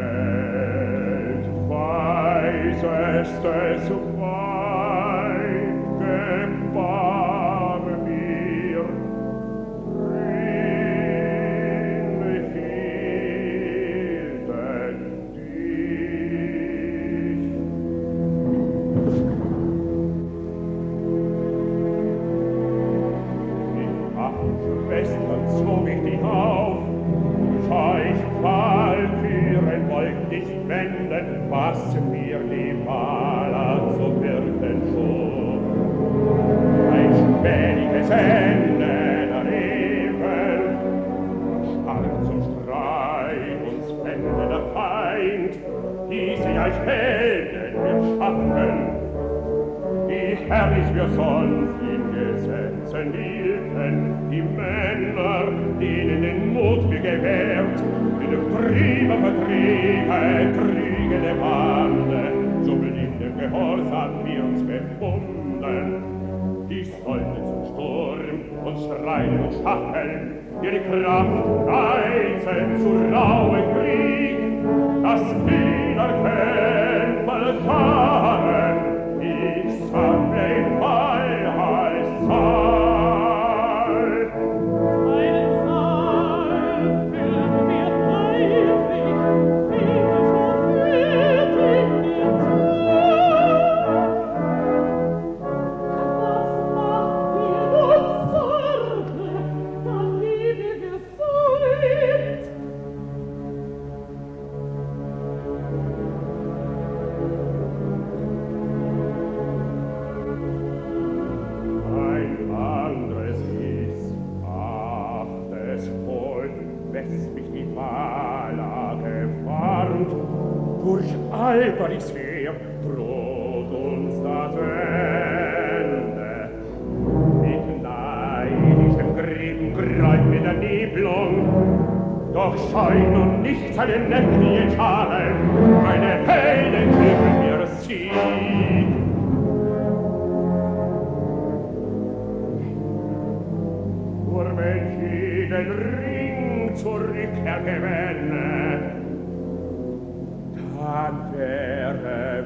lässt es wein gebar mir Schwestern, zog ich dich auf, schau ich Walküren wollt dich wenden, was mir die Maler zu werden schob. Ein spätiges Ende der Nebel, Schwarz und Streit uns wende der Feind, die sie als Helden wir schaffen, wie herrlich wir sonst in Gesetzen hielten, die Männer, denen den Mut wir gewährt, die durch Triebe Vertriebe, kriegende Bande, so blind im Gehorsam wir uns befunden. Die sollten zum Sturm und schreien und stacheln, ihre Kraft reizen zu rauen Krieg, das Wiederkämpfer sagen, ich sammle im Freiheitssaal. Einen Saal füllen wir heimlich, viel schon fühlt in mir zu. Was macht mir uns Sorge, dann liebe wir Freund? Ein anderes ist, ach, des Wohl, wes mich die Maler gewarnt, durch Alberich Heer droht uns das Ende. Mit neidischem Grimm greift mir der Nebelung, doch scheint nun nicht seine Necklie Schalen, meine Helden geben mir Sieg. Nur wenn ich den Ring zurückkehr gewänne, dann wäre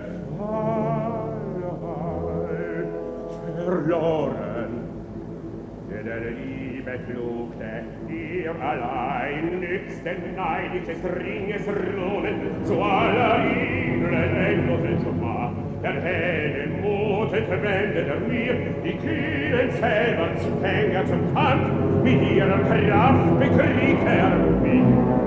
Freiheit verloren. Denn der Liebe Fluchte, dir allein nützt den Neid des Ringes Runen zu aller Idlen endlosen Schmach. Der Helden mutet wendet mir die kühnen selber Fänger zum Kampf, mit ihrer Kraft bekriegt mich.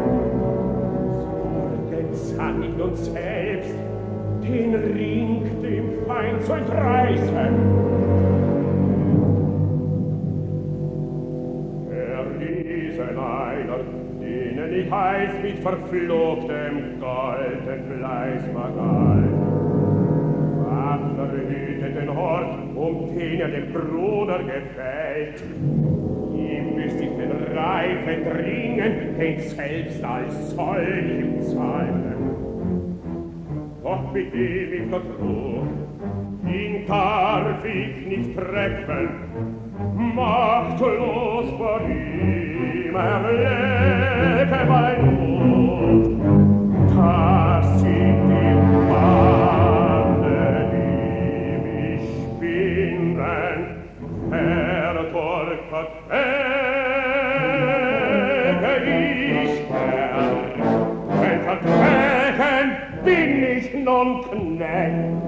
Sorgen sang ich nun selbst, den Ring dem Feind zu entreißen. Riesen einer, denen ich heiß mit verfluchtem Gold entgleis mag. Waffner hütet den Hort, den den Bruder gefällt. Ihm müsst ich den Reif entringen, den selbst als solch im Zahlen. Doch mit dem ich vertrug, ihn darf ich nicht treffen, machtlos vor ihm erlege mein Mut, das sind die Bande, die mich binden, verdorrt verträge ich gern, denn verträgen bin ich nun Knecht.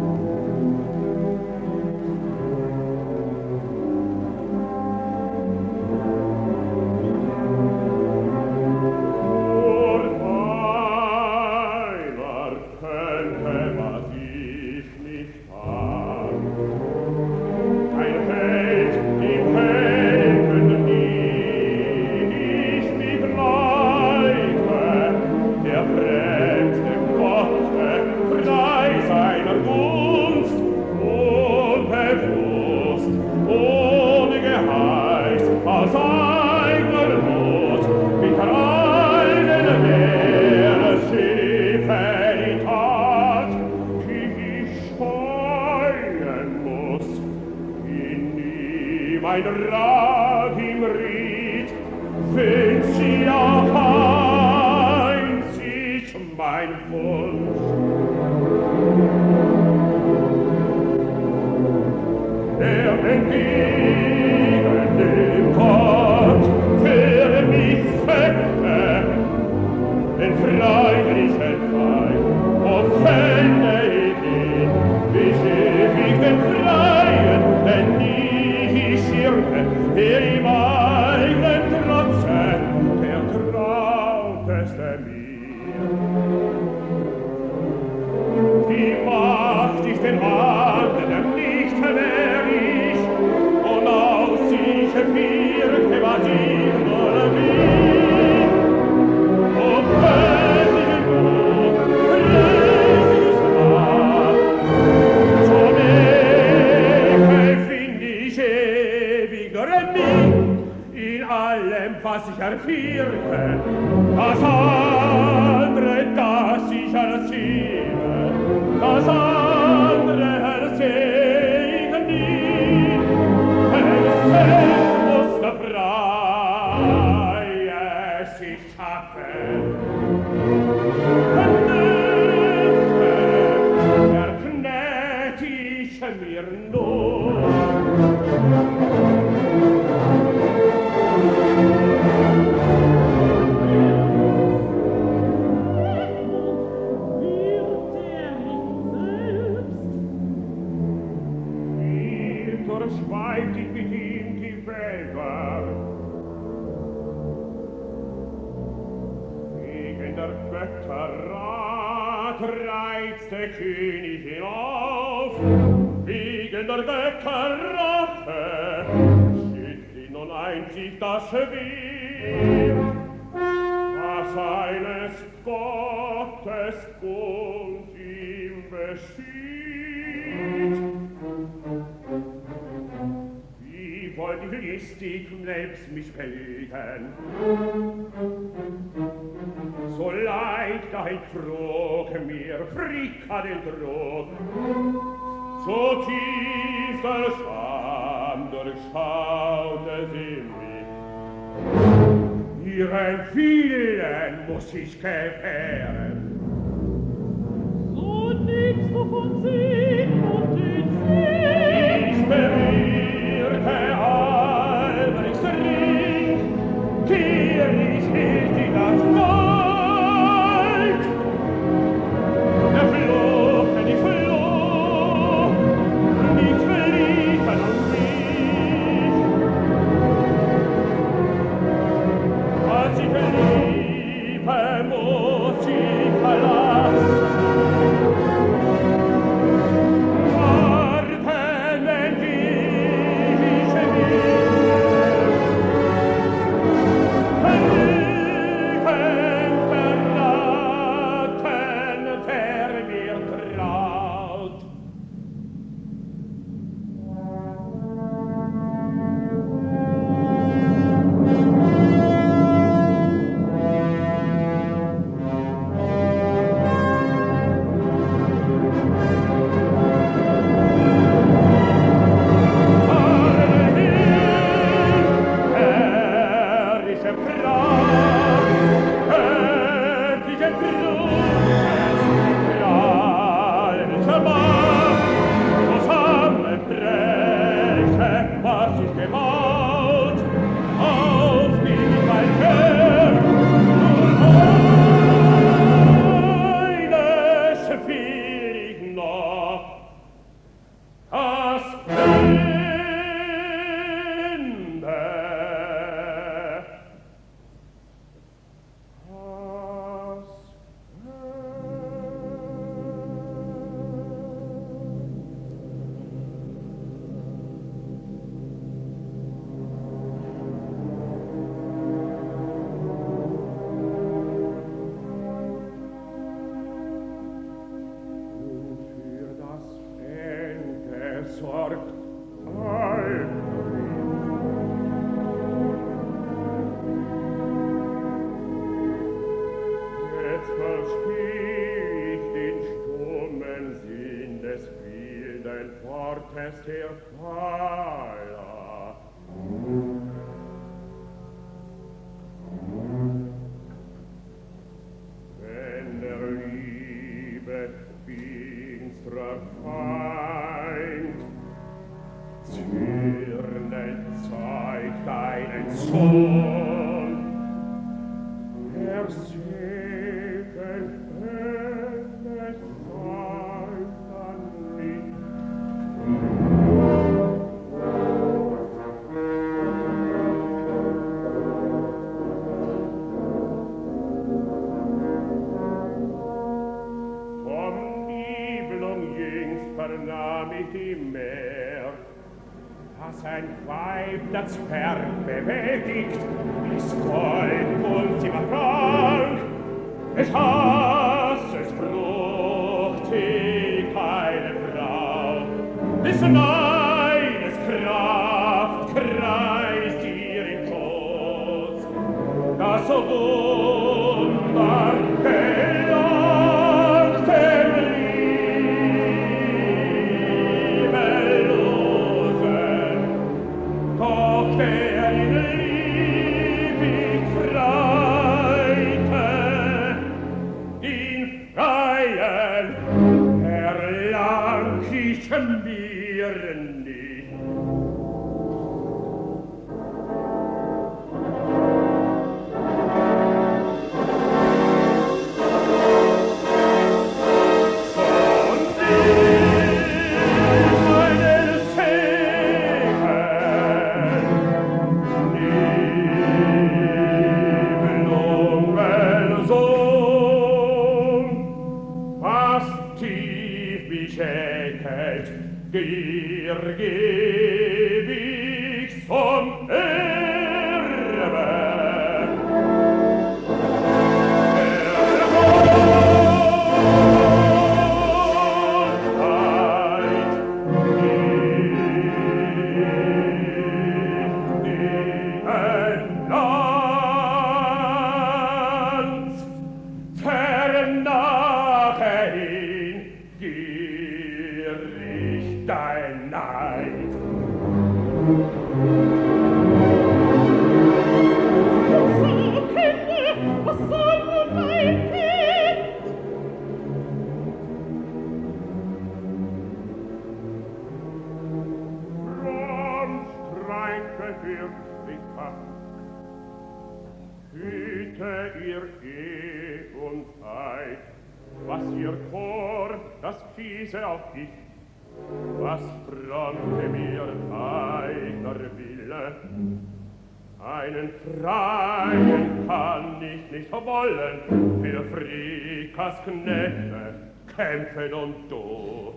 Mein Rat im Ried, wenn sie auch einzig mein Wunsch. entgegen dem Gott für mich fette, den freilichen Feind, wo fände ich ihn, wie ewig den Freien, denn nie ich schirme, der ihm eigenen Trotze, der trauteste mir. Die Macht ich den anderen nicht verwehr ich, und aus sich fürchte, was ich nur will. O böse Gott, preis ich wahr, so Wege find ich ewiger mich in allem, was ich erfürchte, das andere, das ich erziehe, das andere erzähl ich nie, es selbst muss der Freie sich schaffen. Erknät ich mir nur. Schweigt ich mit ihm die Wälder. Wegen der Götter Rat reizt der König hinauf. Wegen der Götter Rache schützt ihn nun einzig das Schwert, was eines Gottes Gunst ihm beschied. Wollt ich listig selbst mich felgen, so leicht ein Trog mir Fricka den Trog, so tief der Scham durchschaute sie mich. Ihren Willen muss ich gewähren. So nimmst du von Sinn und den Sinn. Ich berührte Albrichs Ring, König hielt in das Gold. Er floh, denn ich floh, nicht verliefen um mich. Als ich verliebe, muss ich verlassen. Wenn der Liebe finstrer Feind zieht zeig deinen Sohn. Er Segen es weiter nicht. Vom Nibelung jüngst vernahm ich die Meer, dass ein Weib das Pferd bewältigt, ist Gold und sie war krank. Es Hasses Frucht, die keine Frau, des Neides Kraft kreist ihr im Schoß. Das Wunder gelangt dem Liebelosen, doch der ihn liebig freite, ihn freien erlangt ich mir nicht. Dir geb ich's vom Erbe. Ergottheit, Lanz, vernache ihn, dein Neid. Was soll nun dein Kind? Drum streng bewirkt dich ab, hüte ihr und Eid, was ihr Chor, das fiese auf dich, was fronte mir eigener Wille. Einen Freien kann ich nicht wollen, für Frikas Knechte kämpfen und du.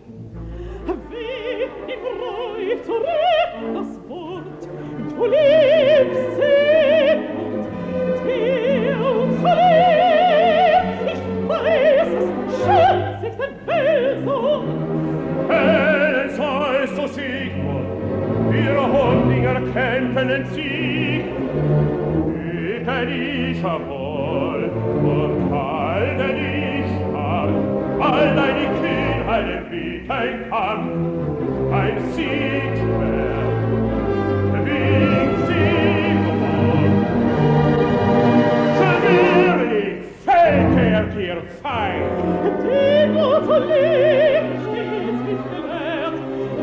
Wie im Reut zurück das Wort, du liebst sie und dir zu lieb. Ich weiß es, schätzt sich den Felsen. Zeus, so Sigmund, wir Hundinger kämpfen den Sieg. Hüte dich wohl und halte dich stark, all deine Kühnheit wie ein Kampf, ein Siegschwert, winkt Sigmund. Schwürlich fällt dir Feind. Die gute Liebe stets nicht gelehrt,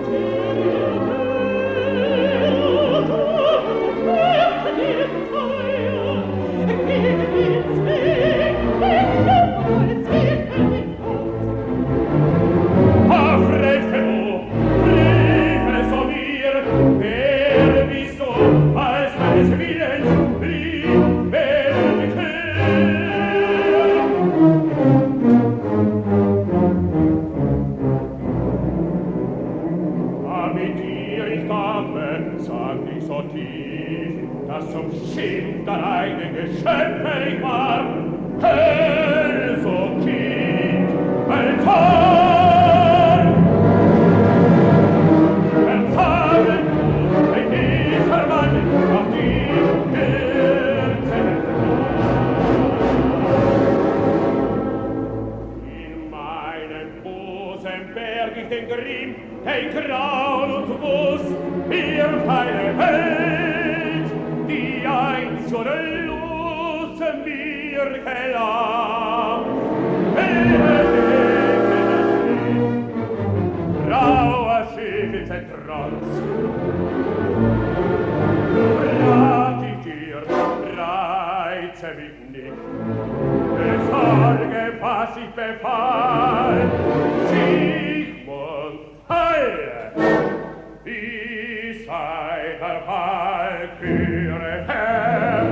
das zum Schiff der eigenen Geschöpfe ich war, hell so Kind, ein Zorn. Erzagen ein dieser Mann auf die Stürze. In meinem Busen berg ich den Grimm, den Grauen und Wuss, ihr feine Welt, die einst zur Lose mir gelang. Rauer Schiff ist ein Trotz, Fall. Sigmund, heil! Wie sei der Walküre Herr?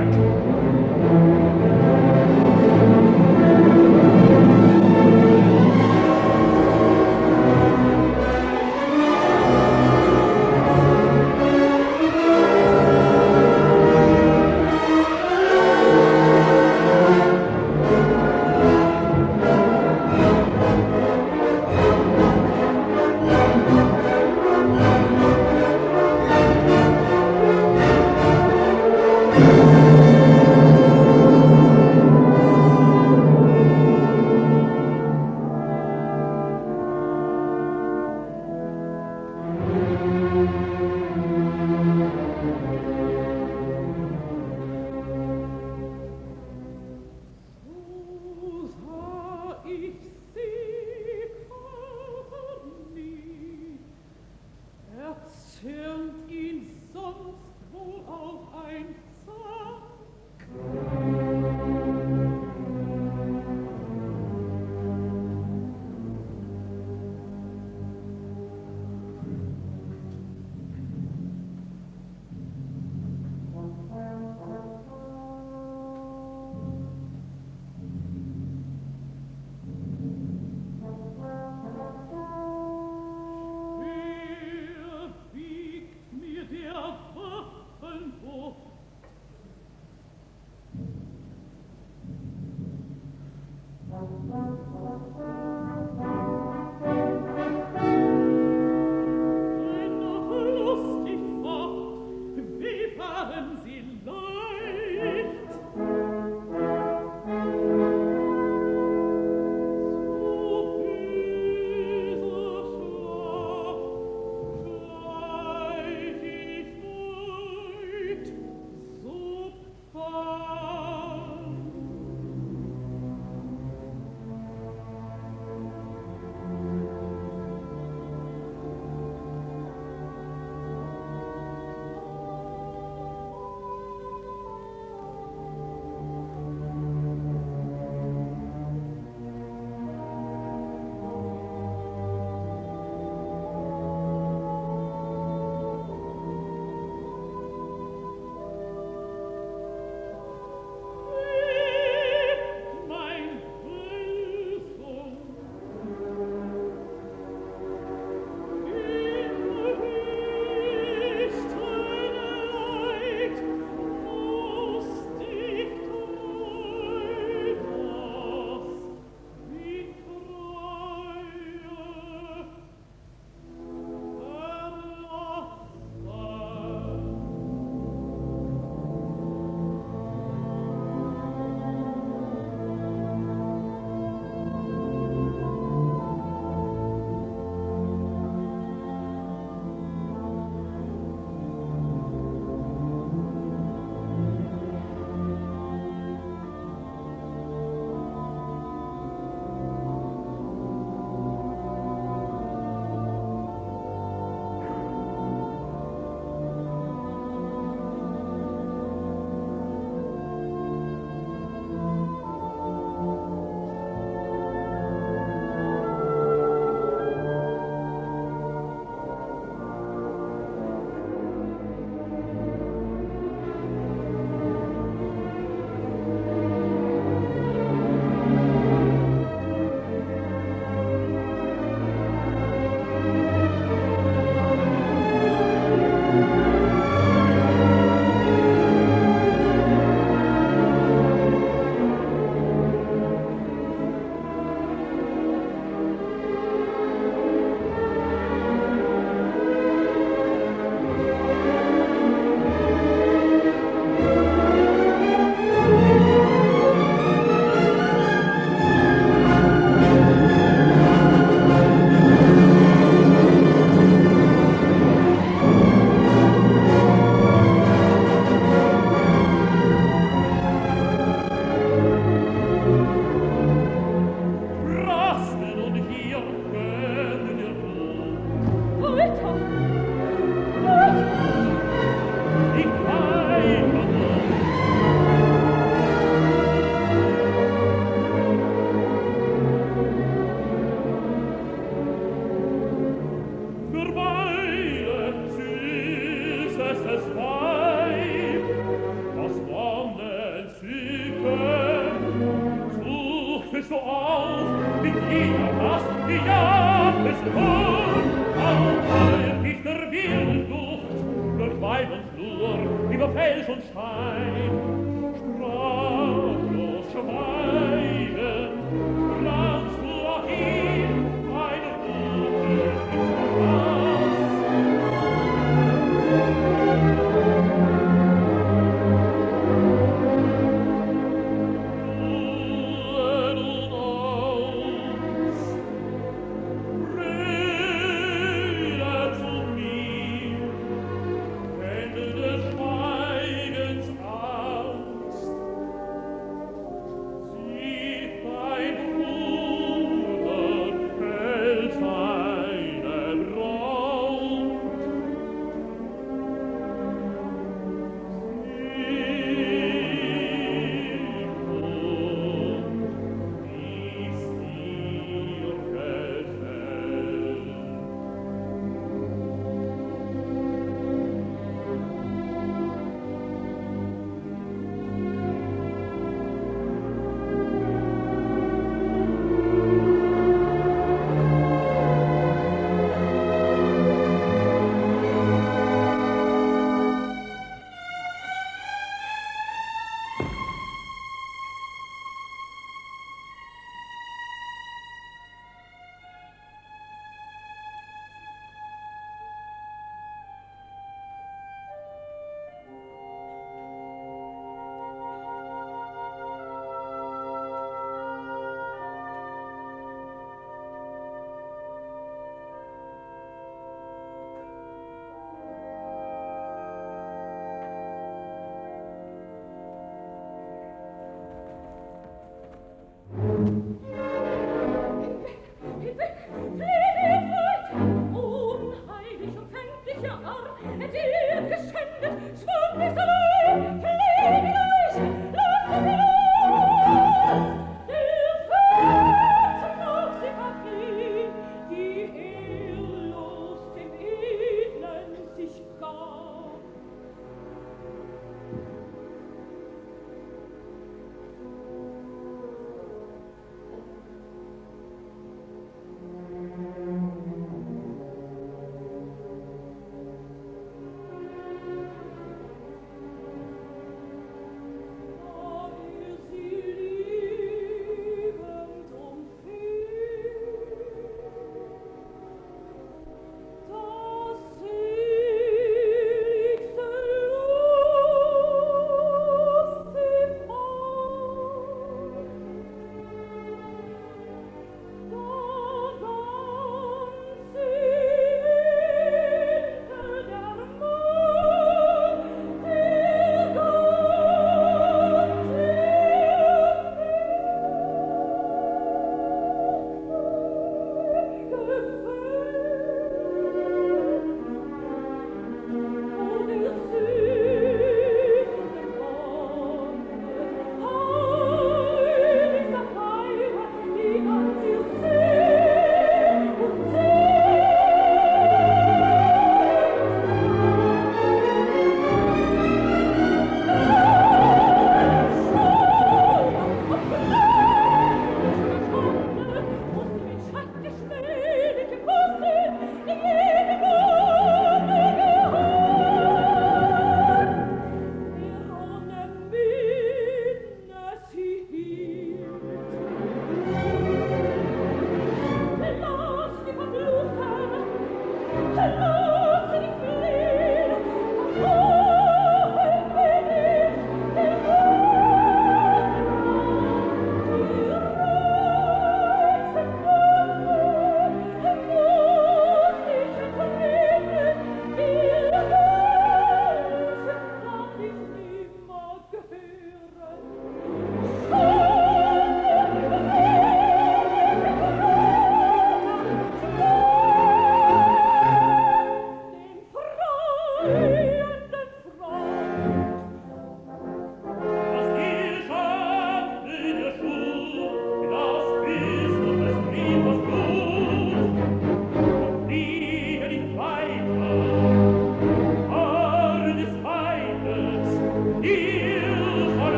mit jeder Last gejagt es wohl. Auch heuer ist der Wilducht, durch Weib und Flur, über Fels und Stein. Sprachlos schweigen, brauchst du auch hier eine Gute in Verlass.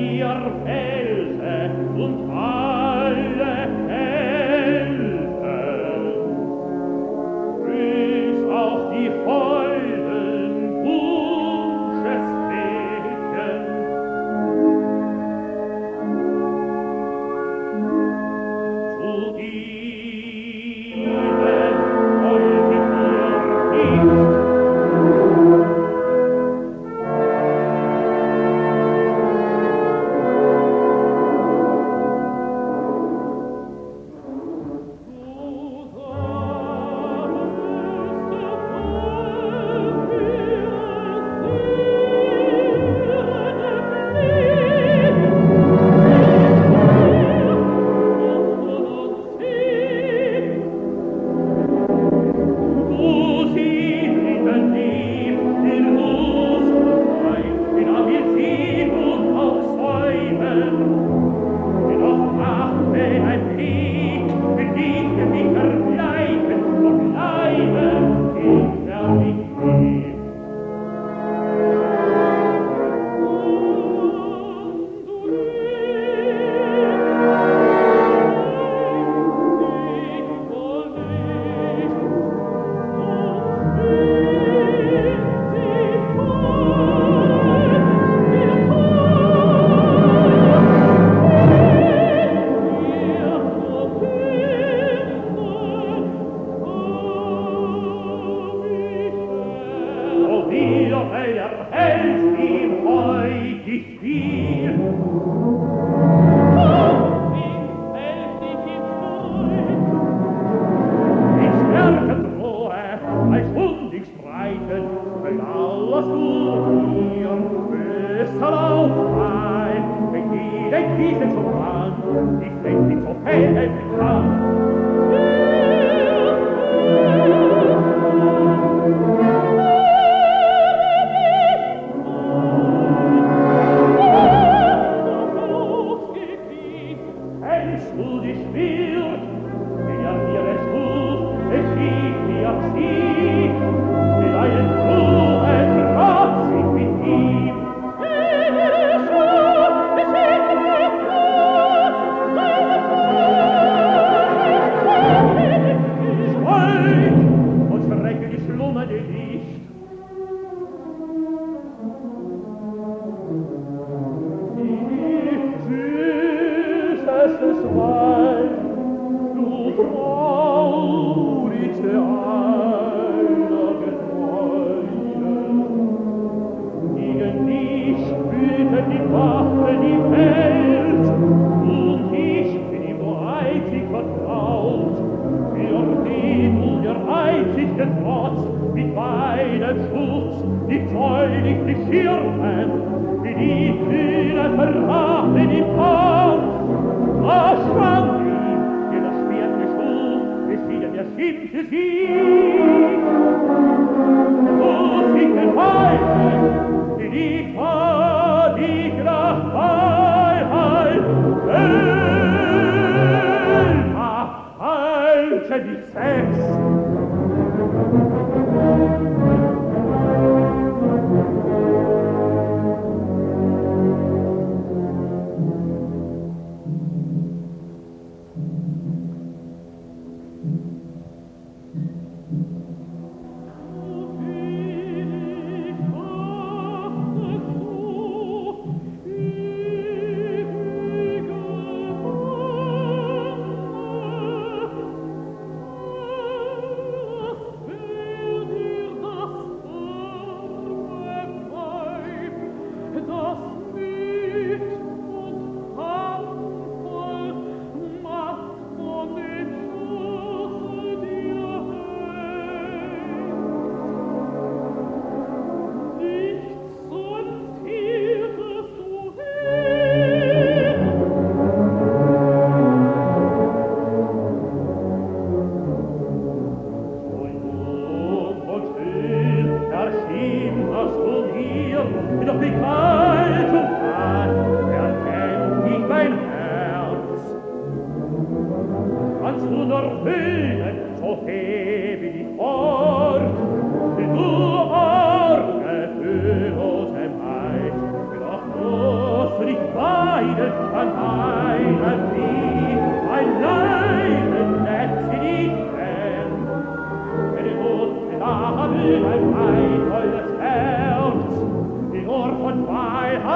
Nicht wahr?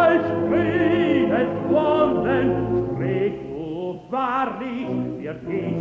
als grünes Wonden, sprich du wahrlich für dich.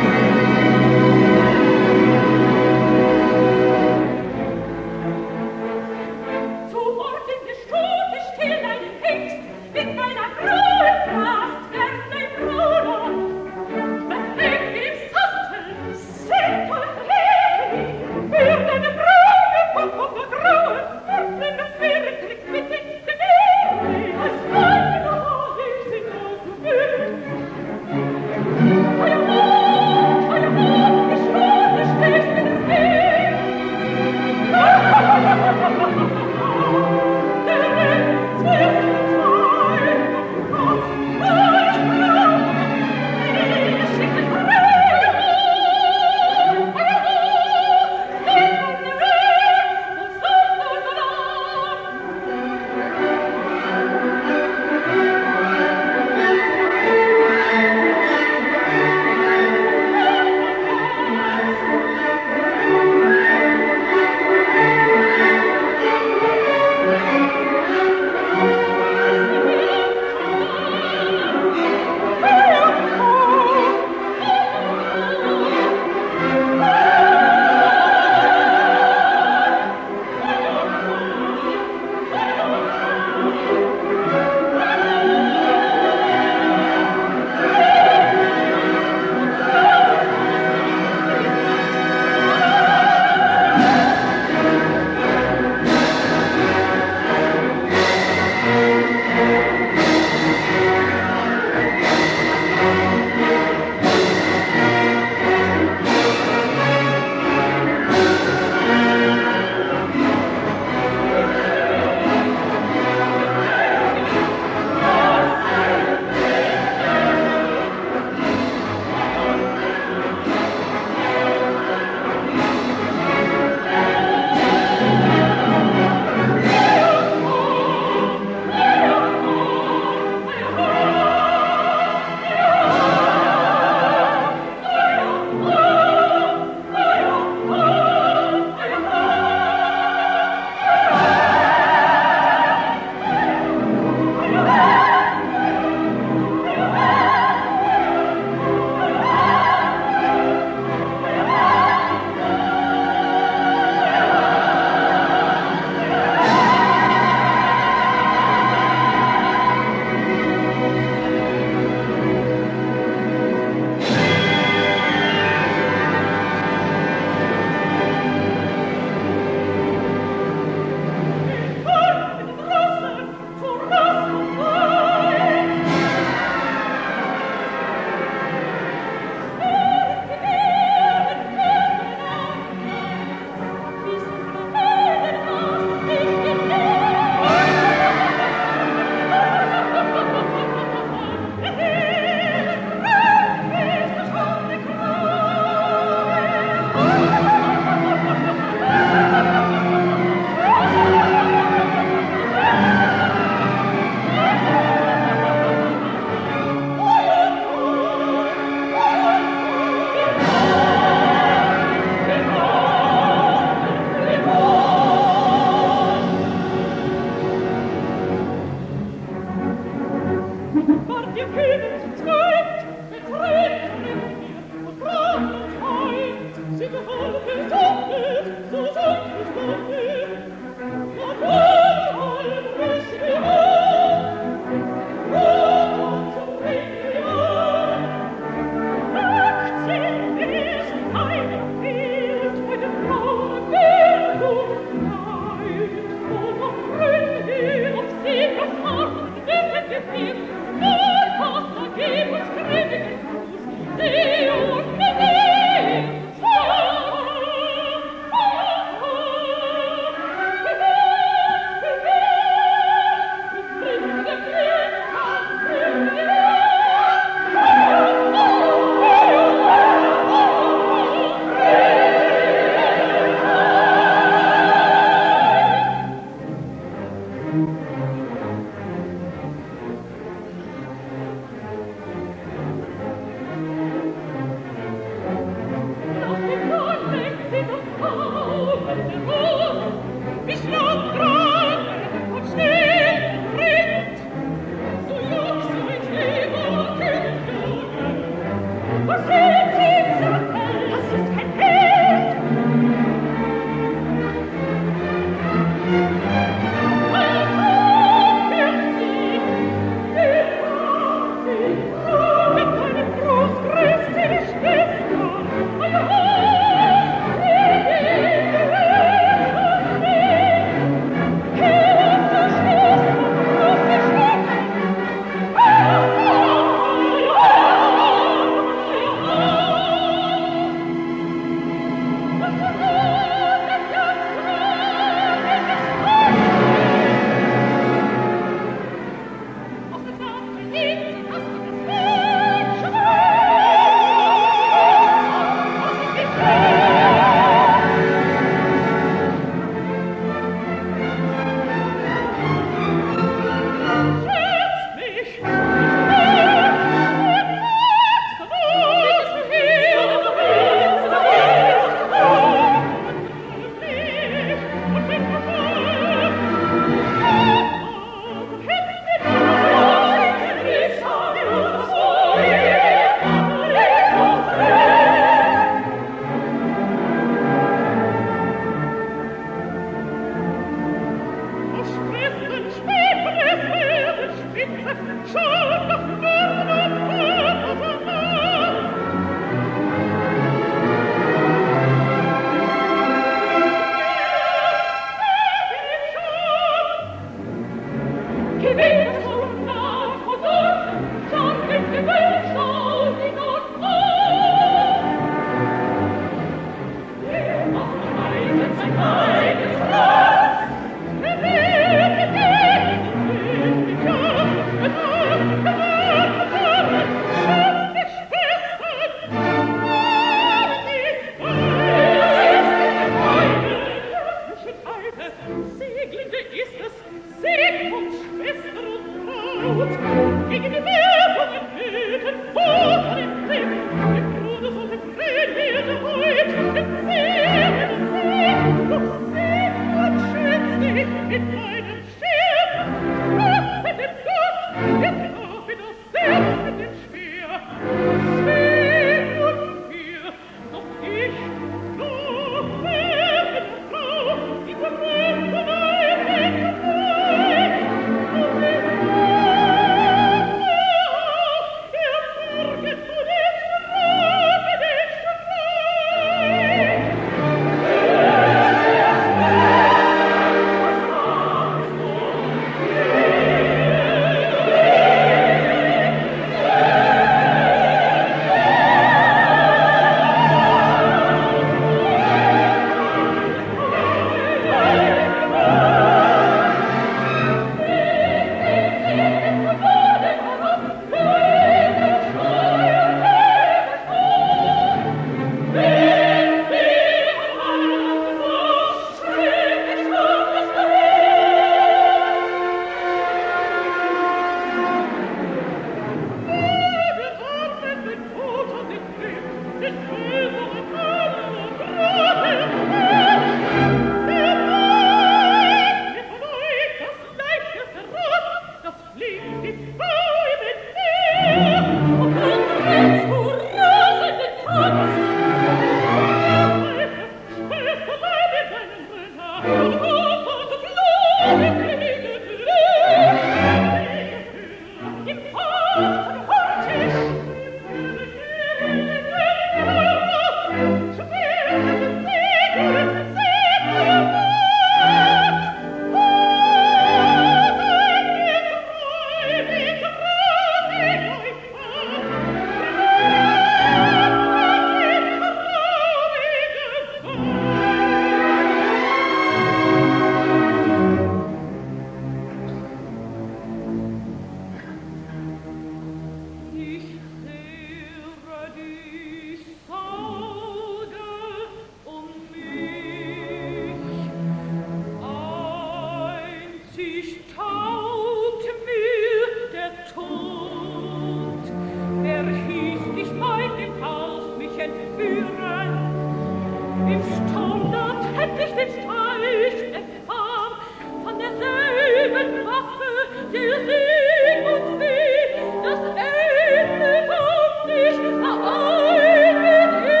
Im Sturm dort hätt ich den Streich erfahren, von derselben Waffe, der Sieg und Weh, das Ende kommt nicht vereint mit ihm.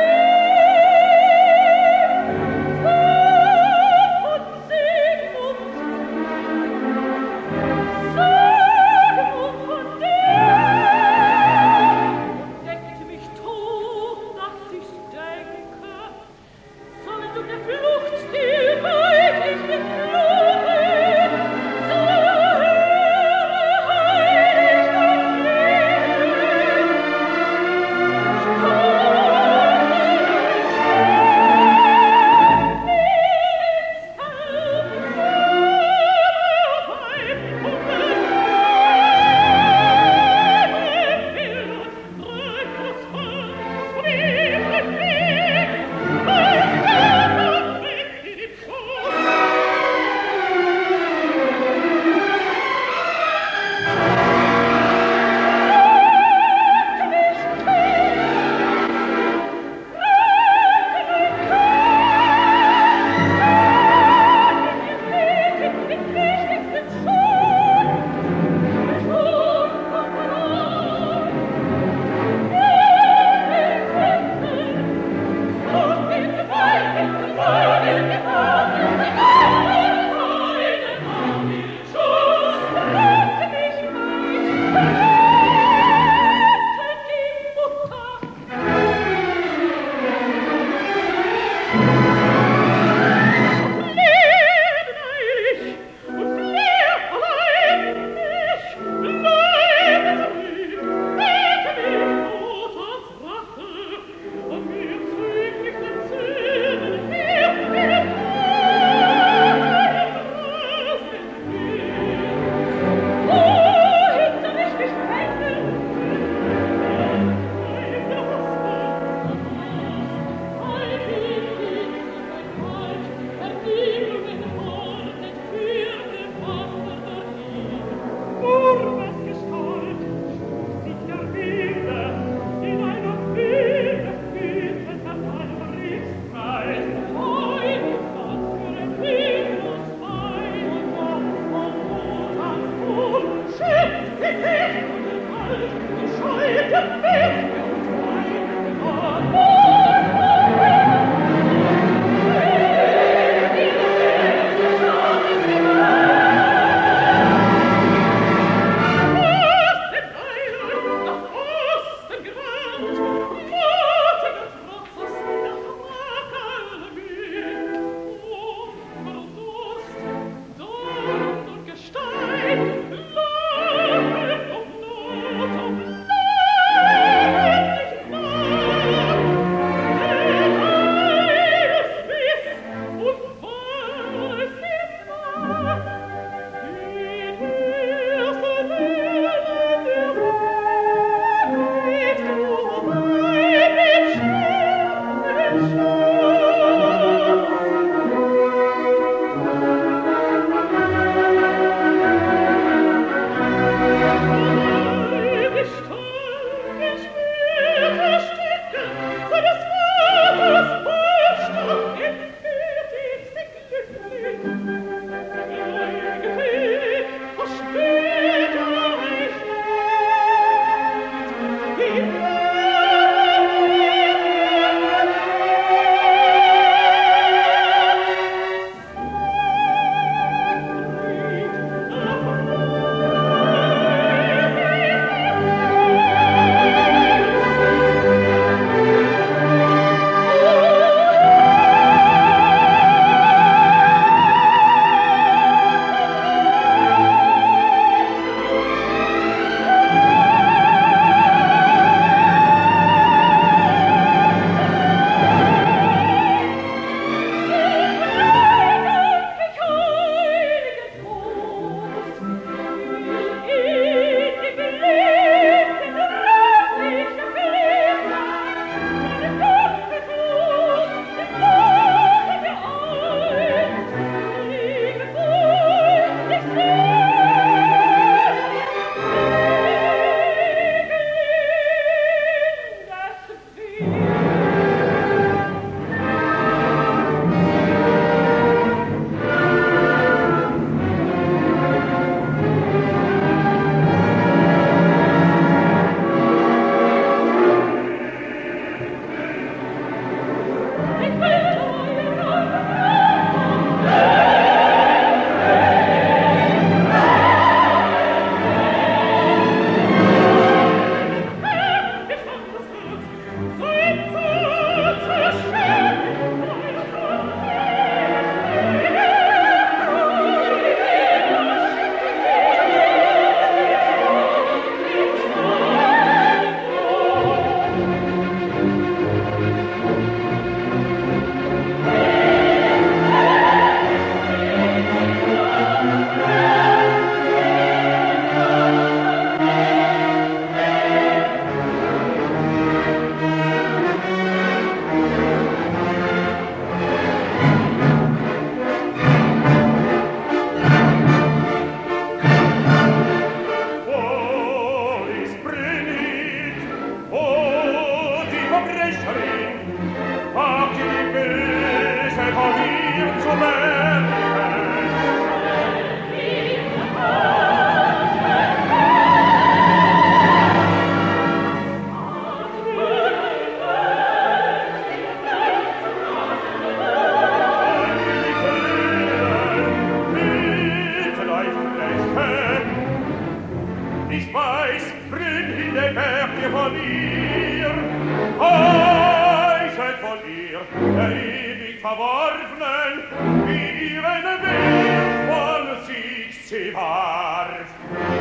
vor mir. Weichheit von ihr, der ewig Verworfenen, wie ihren Weg von sich sie warf.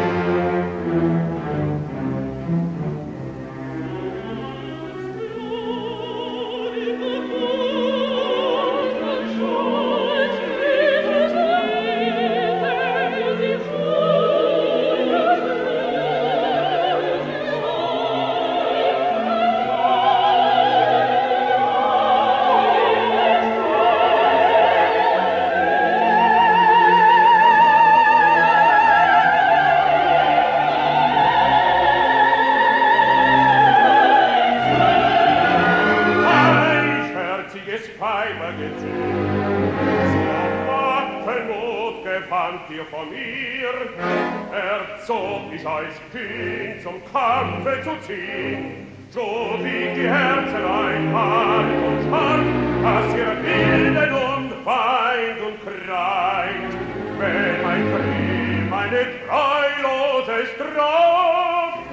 Ihr von mir, erzog ich als Kind zum Kampfe zu ziehen, so wie die Herzen ein Hand und Hand, dass ihr bildet und weint und kreit, wenn mein Trieb meine treulose straft.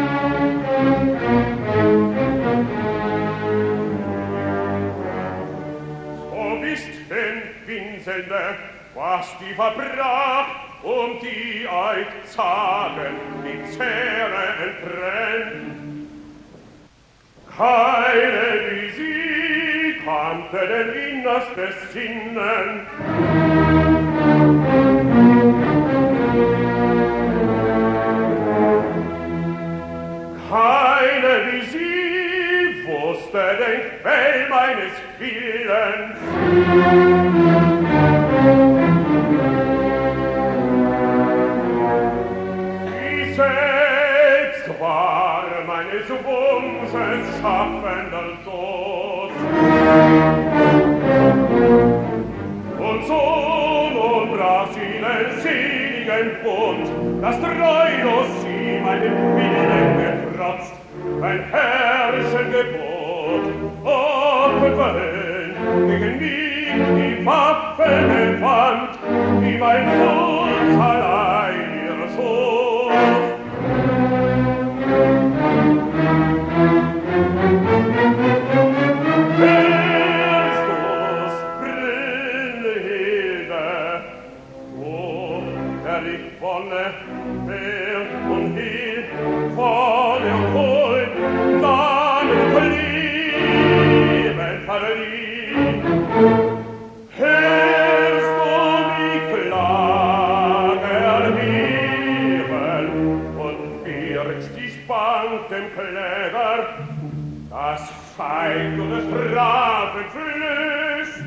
So bist denn, Winselnde, was die verbracht, die euch zagen, die Zähne entbrennt. Keine wie sie kannte den innerstes Sinnen. Keine wie sie wusste den Quell meines Willens. Selbst war meines Wunsches schaffender Tod. Und so nun brach sie den seligen Bund, dass treulos sie meinem Willen getrotzt, mein Herrschengebot, und verhöhnt gegen mich die Waffen empfand, wie mein Schutz allein ihr Schutz. Christus, Brünnhilde, wo der Licht Wonne, Wehr und Heil, Volle und Huld, Namen und Leben verlieh. Hörst du mich Klage erheben und wirkst dich bang dem Kläger, das Feind und das Strafe flößt.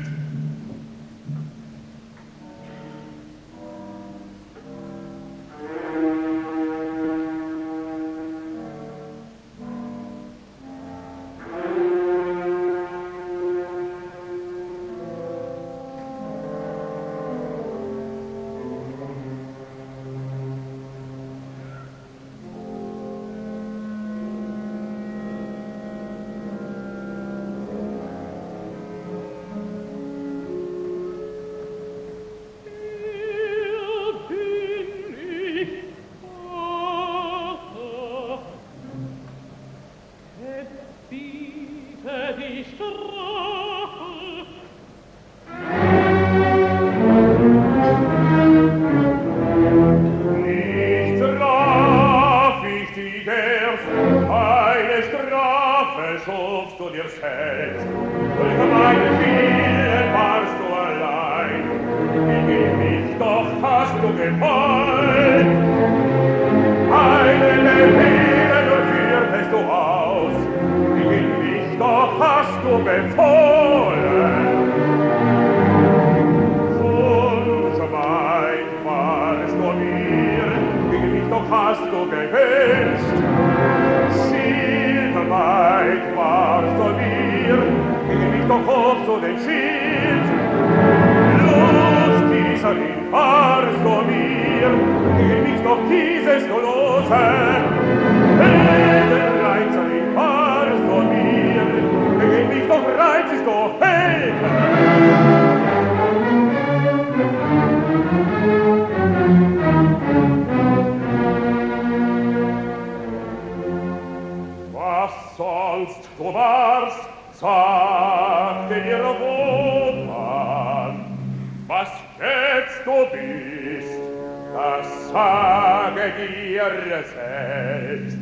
Was jetzt du bist, das sage dir selbst.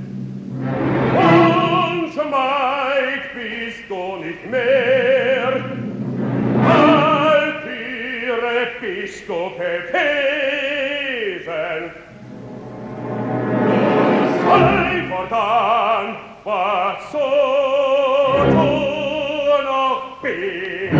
Und Maid bist du nicht mehr, Valkyrie bist du gewesen. Sei fortan, was so du noch bist.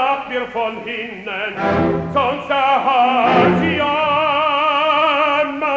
Von hinnen, sonst erhalt sie an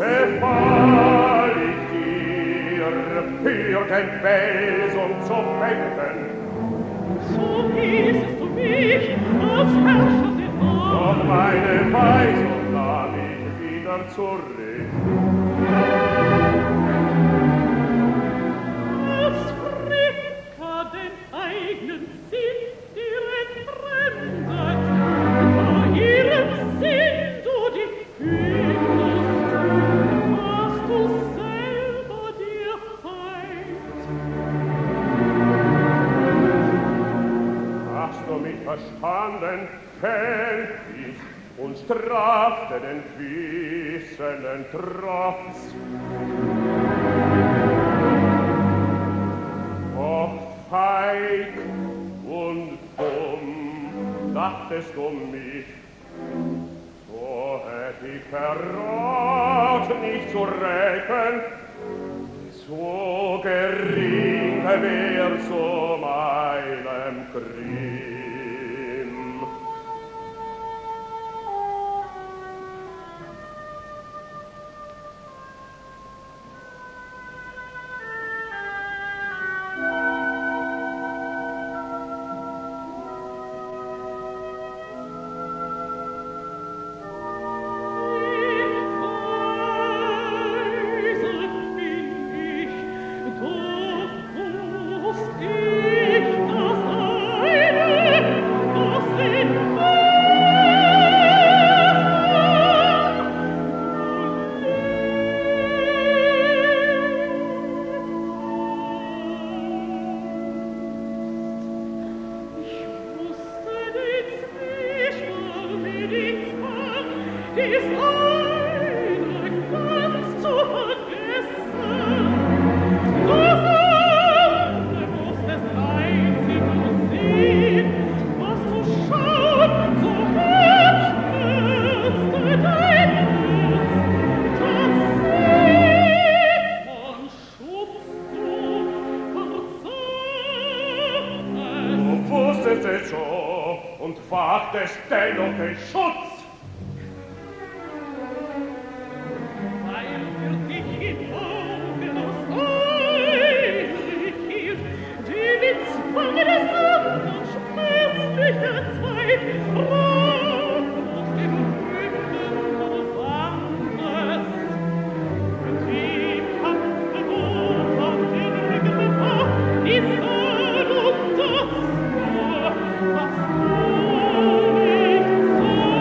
befahl ich dir, für den Felsen zu betten. So hießest du mich als Herrscher der Welt. Doch meine Weisung nahm ich wieder zurück. Als Fremder den eigenen Sinn dir entfremdet, vor ihrem Sinn du dich fühlst, machst du selber dir Feind. Hast du mich verstanden, fällt ich und strafte den wissenden Trotz. Och, feig und dumm, dachtest du mich, so hätt ich Verrat nicht zu rächen, so gering wär so meinem Grimm. So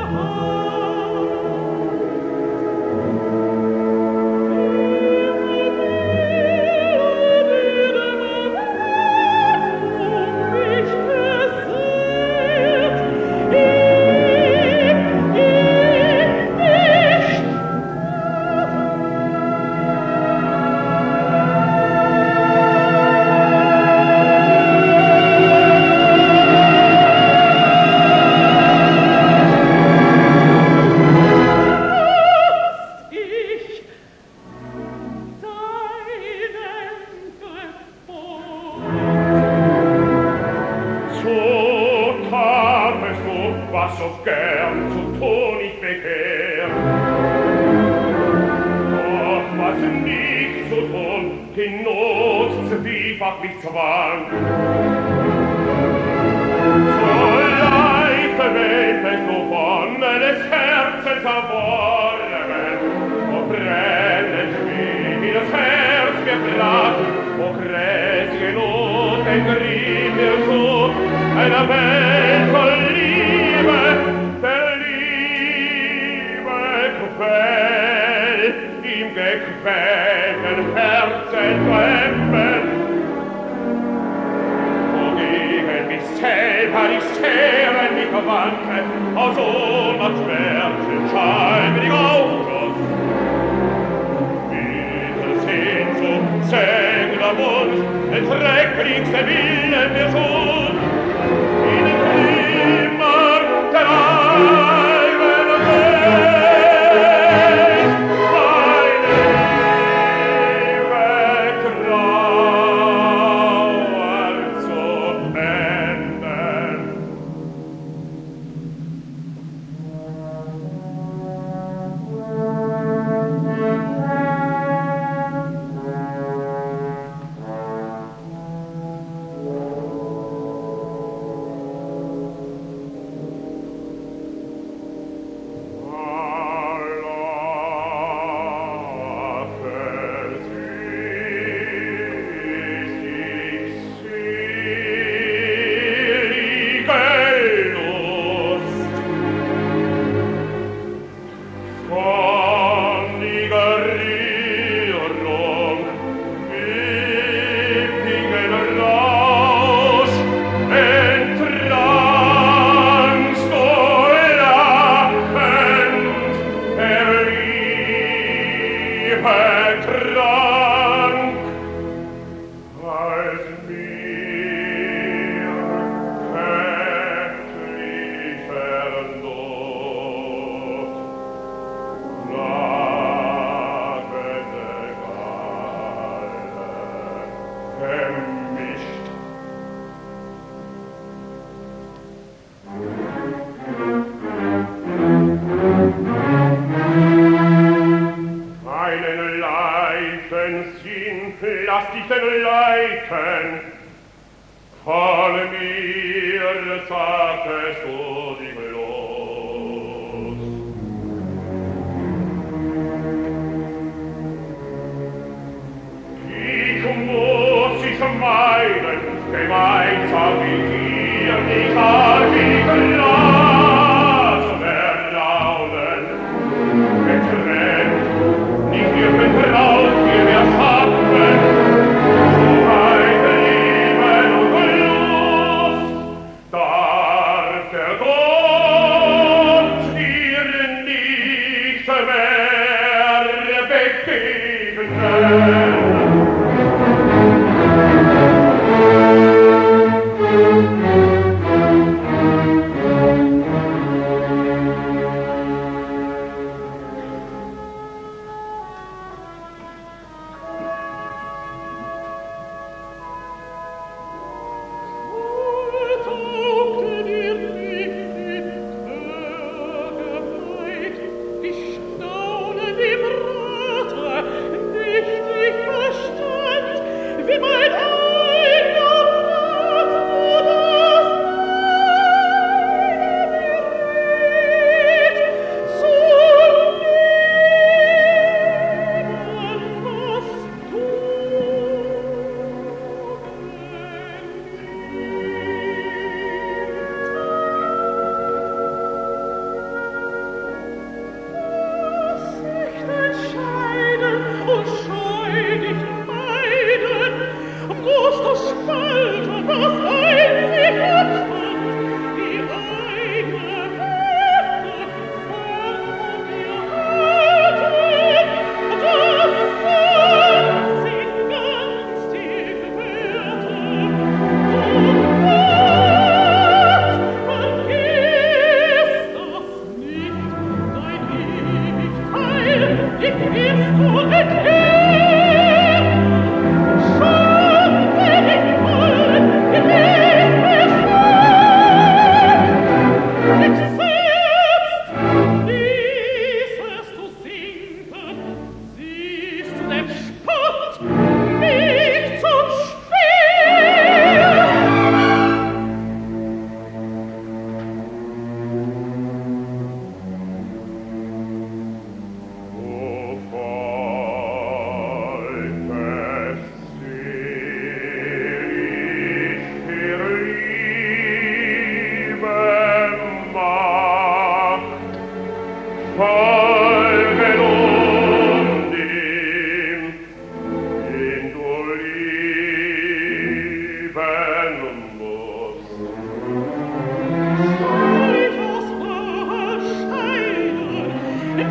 Dich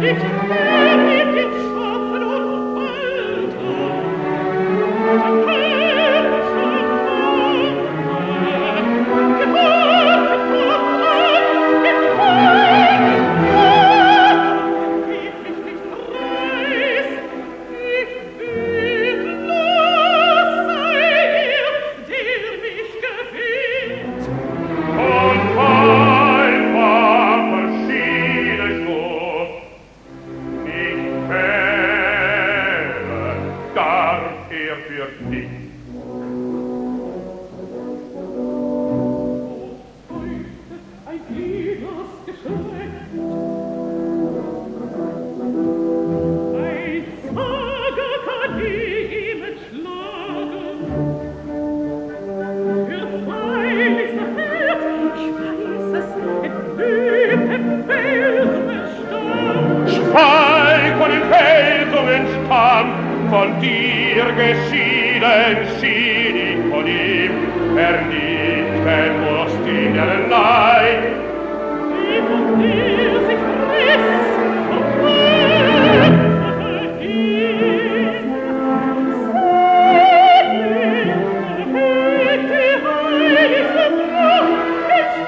Von dir geschieden, schien ich von ihm, vernichten musst ihn der Leid. Wie von dir sich riss, und tötete ihn. Selig, erhöht die heiße Frau, es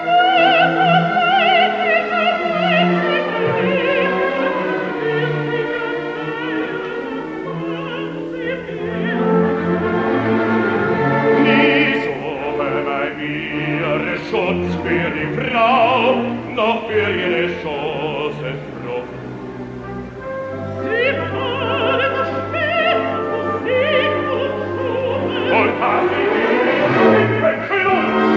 Schutz für die Frau, noch für ihre Schoßenfrucht. Sie waren so spät, so sieg und schon. Und hat sie weggeschluckt.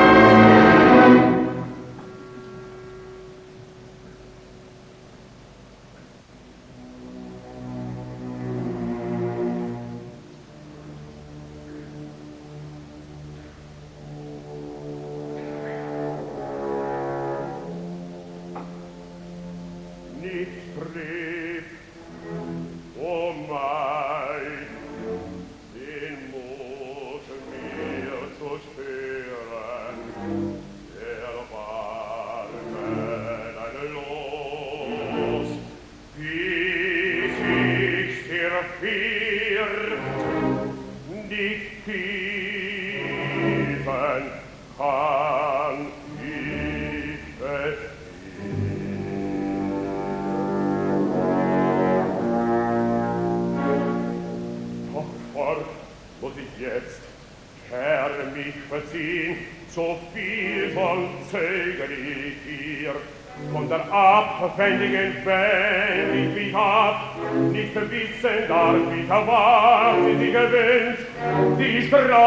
So viel von zöger ich hier, von der abwendigen Welt ich mich ab, nicht wissen darf ich, was sie sich gewünscht, die Strafe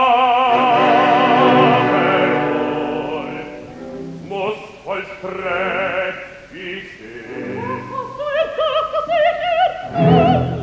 wohl, muss vollstreckt ich sehen. Hast du ihr gesagt, dass ich erfinde?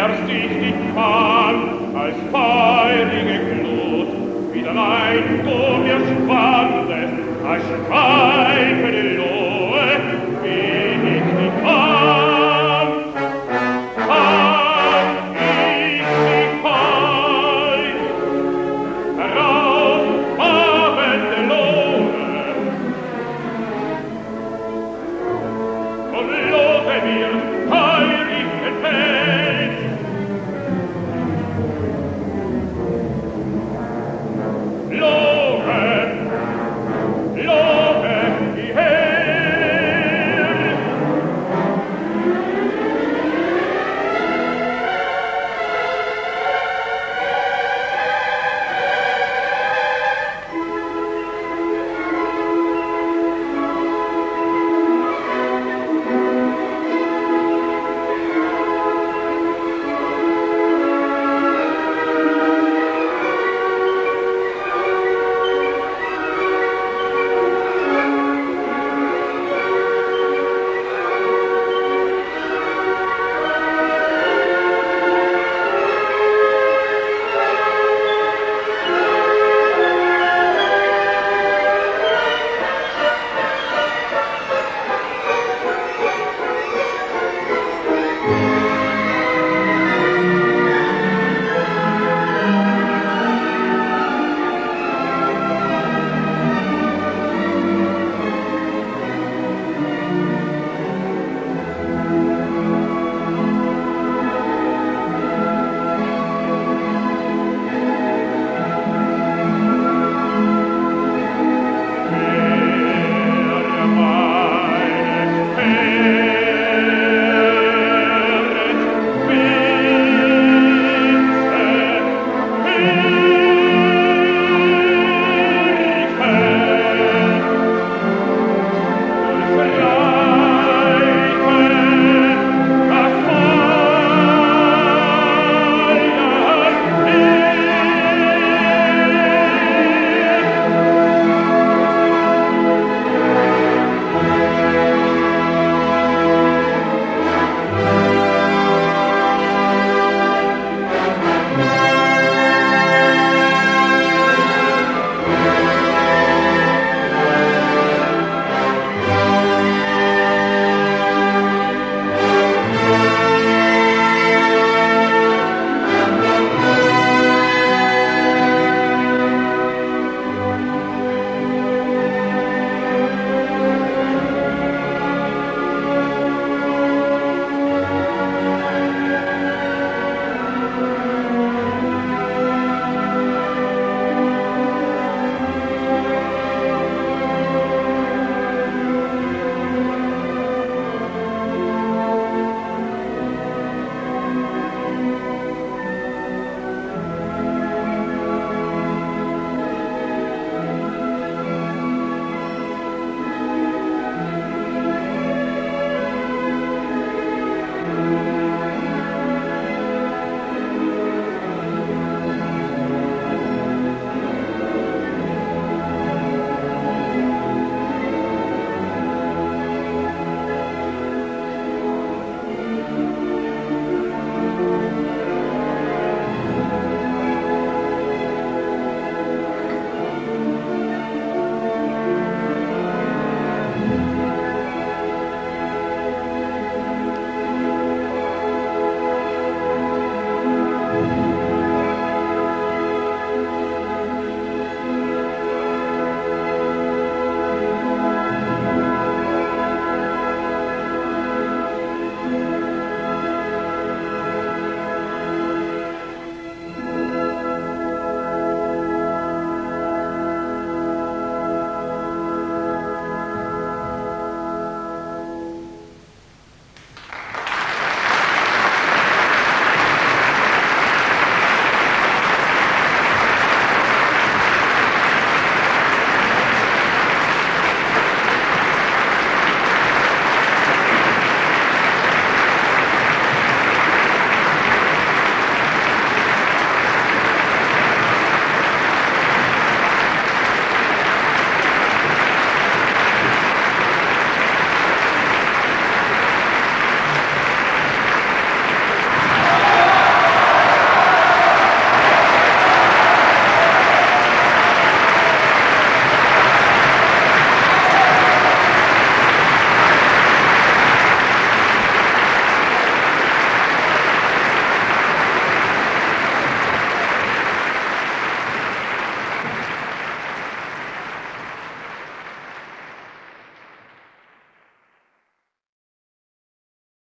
erst ich dich fand, als feurige Glut, wieder ein du mir spannest, als schweifende Luft.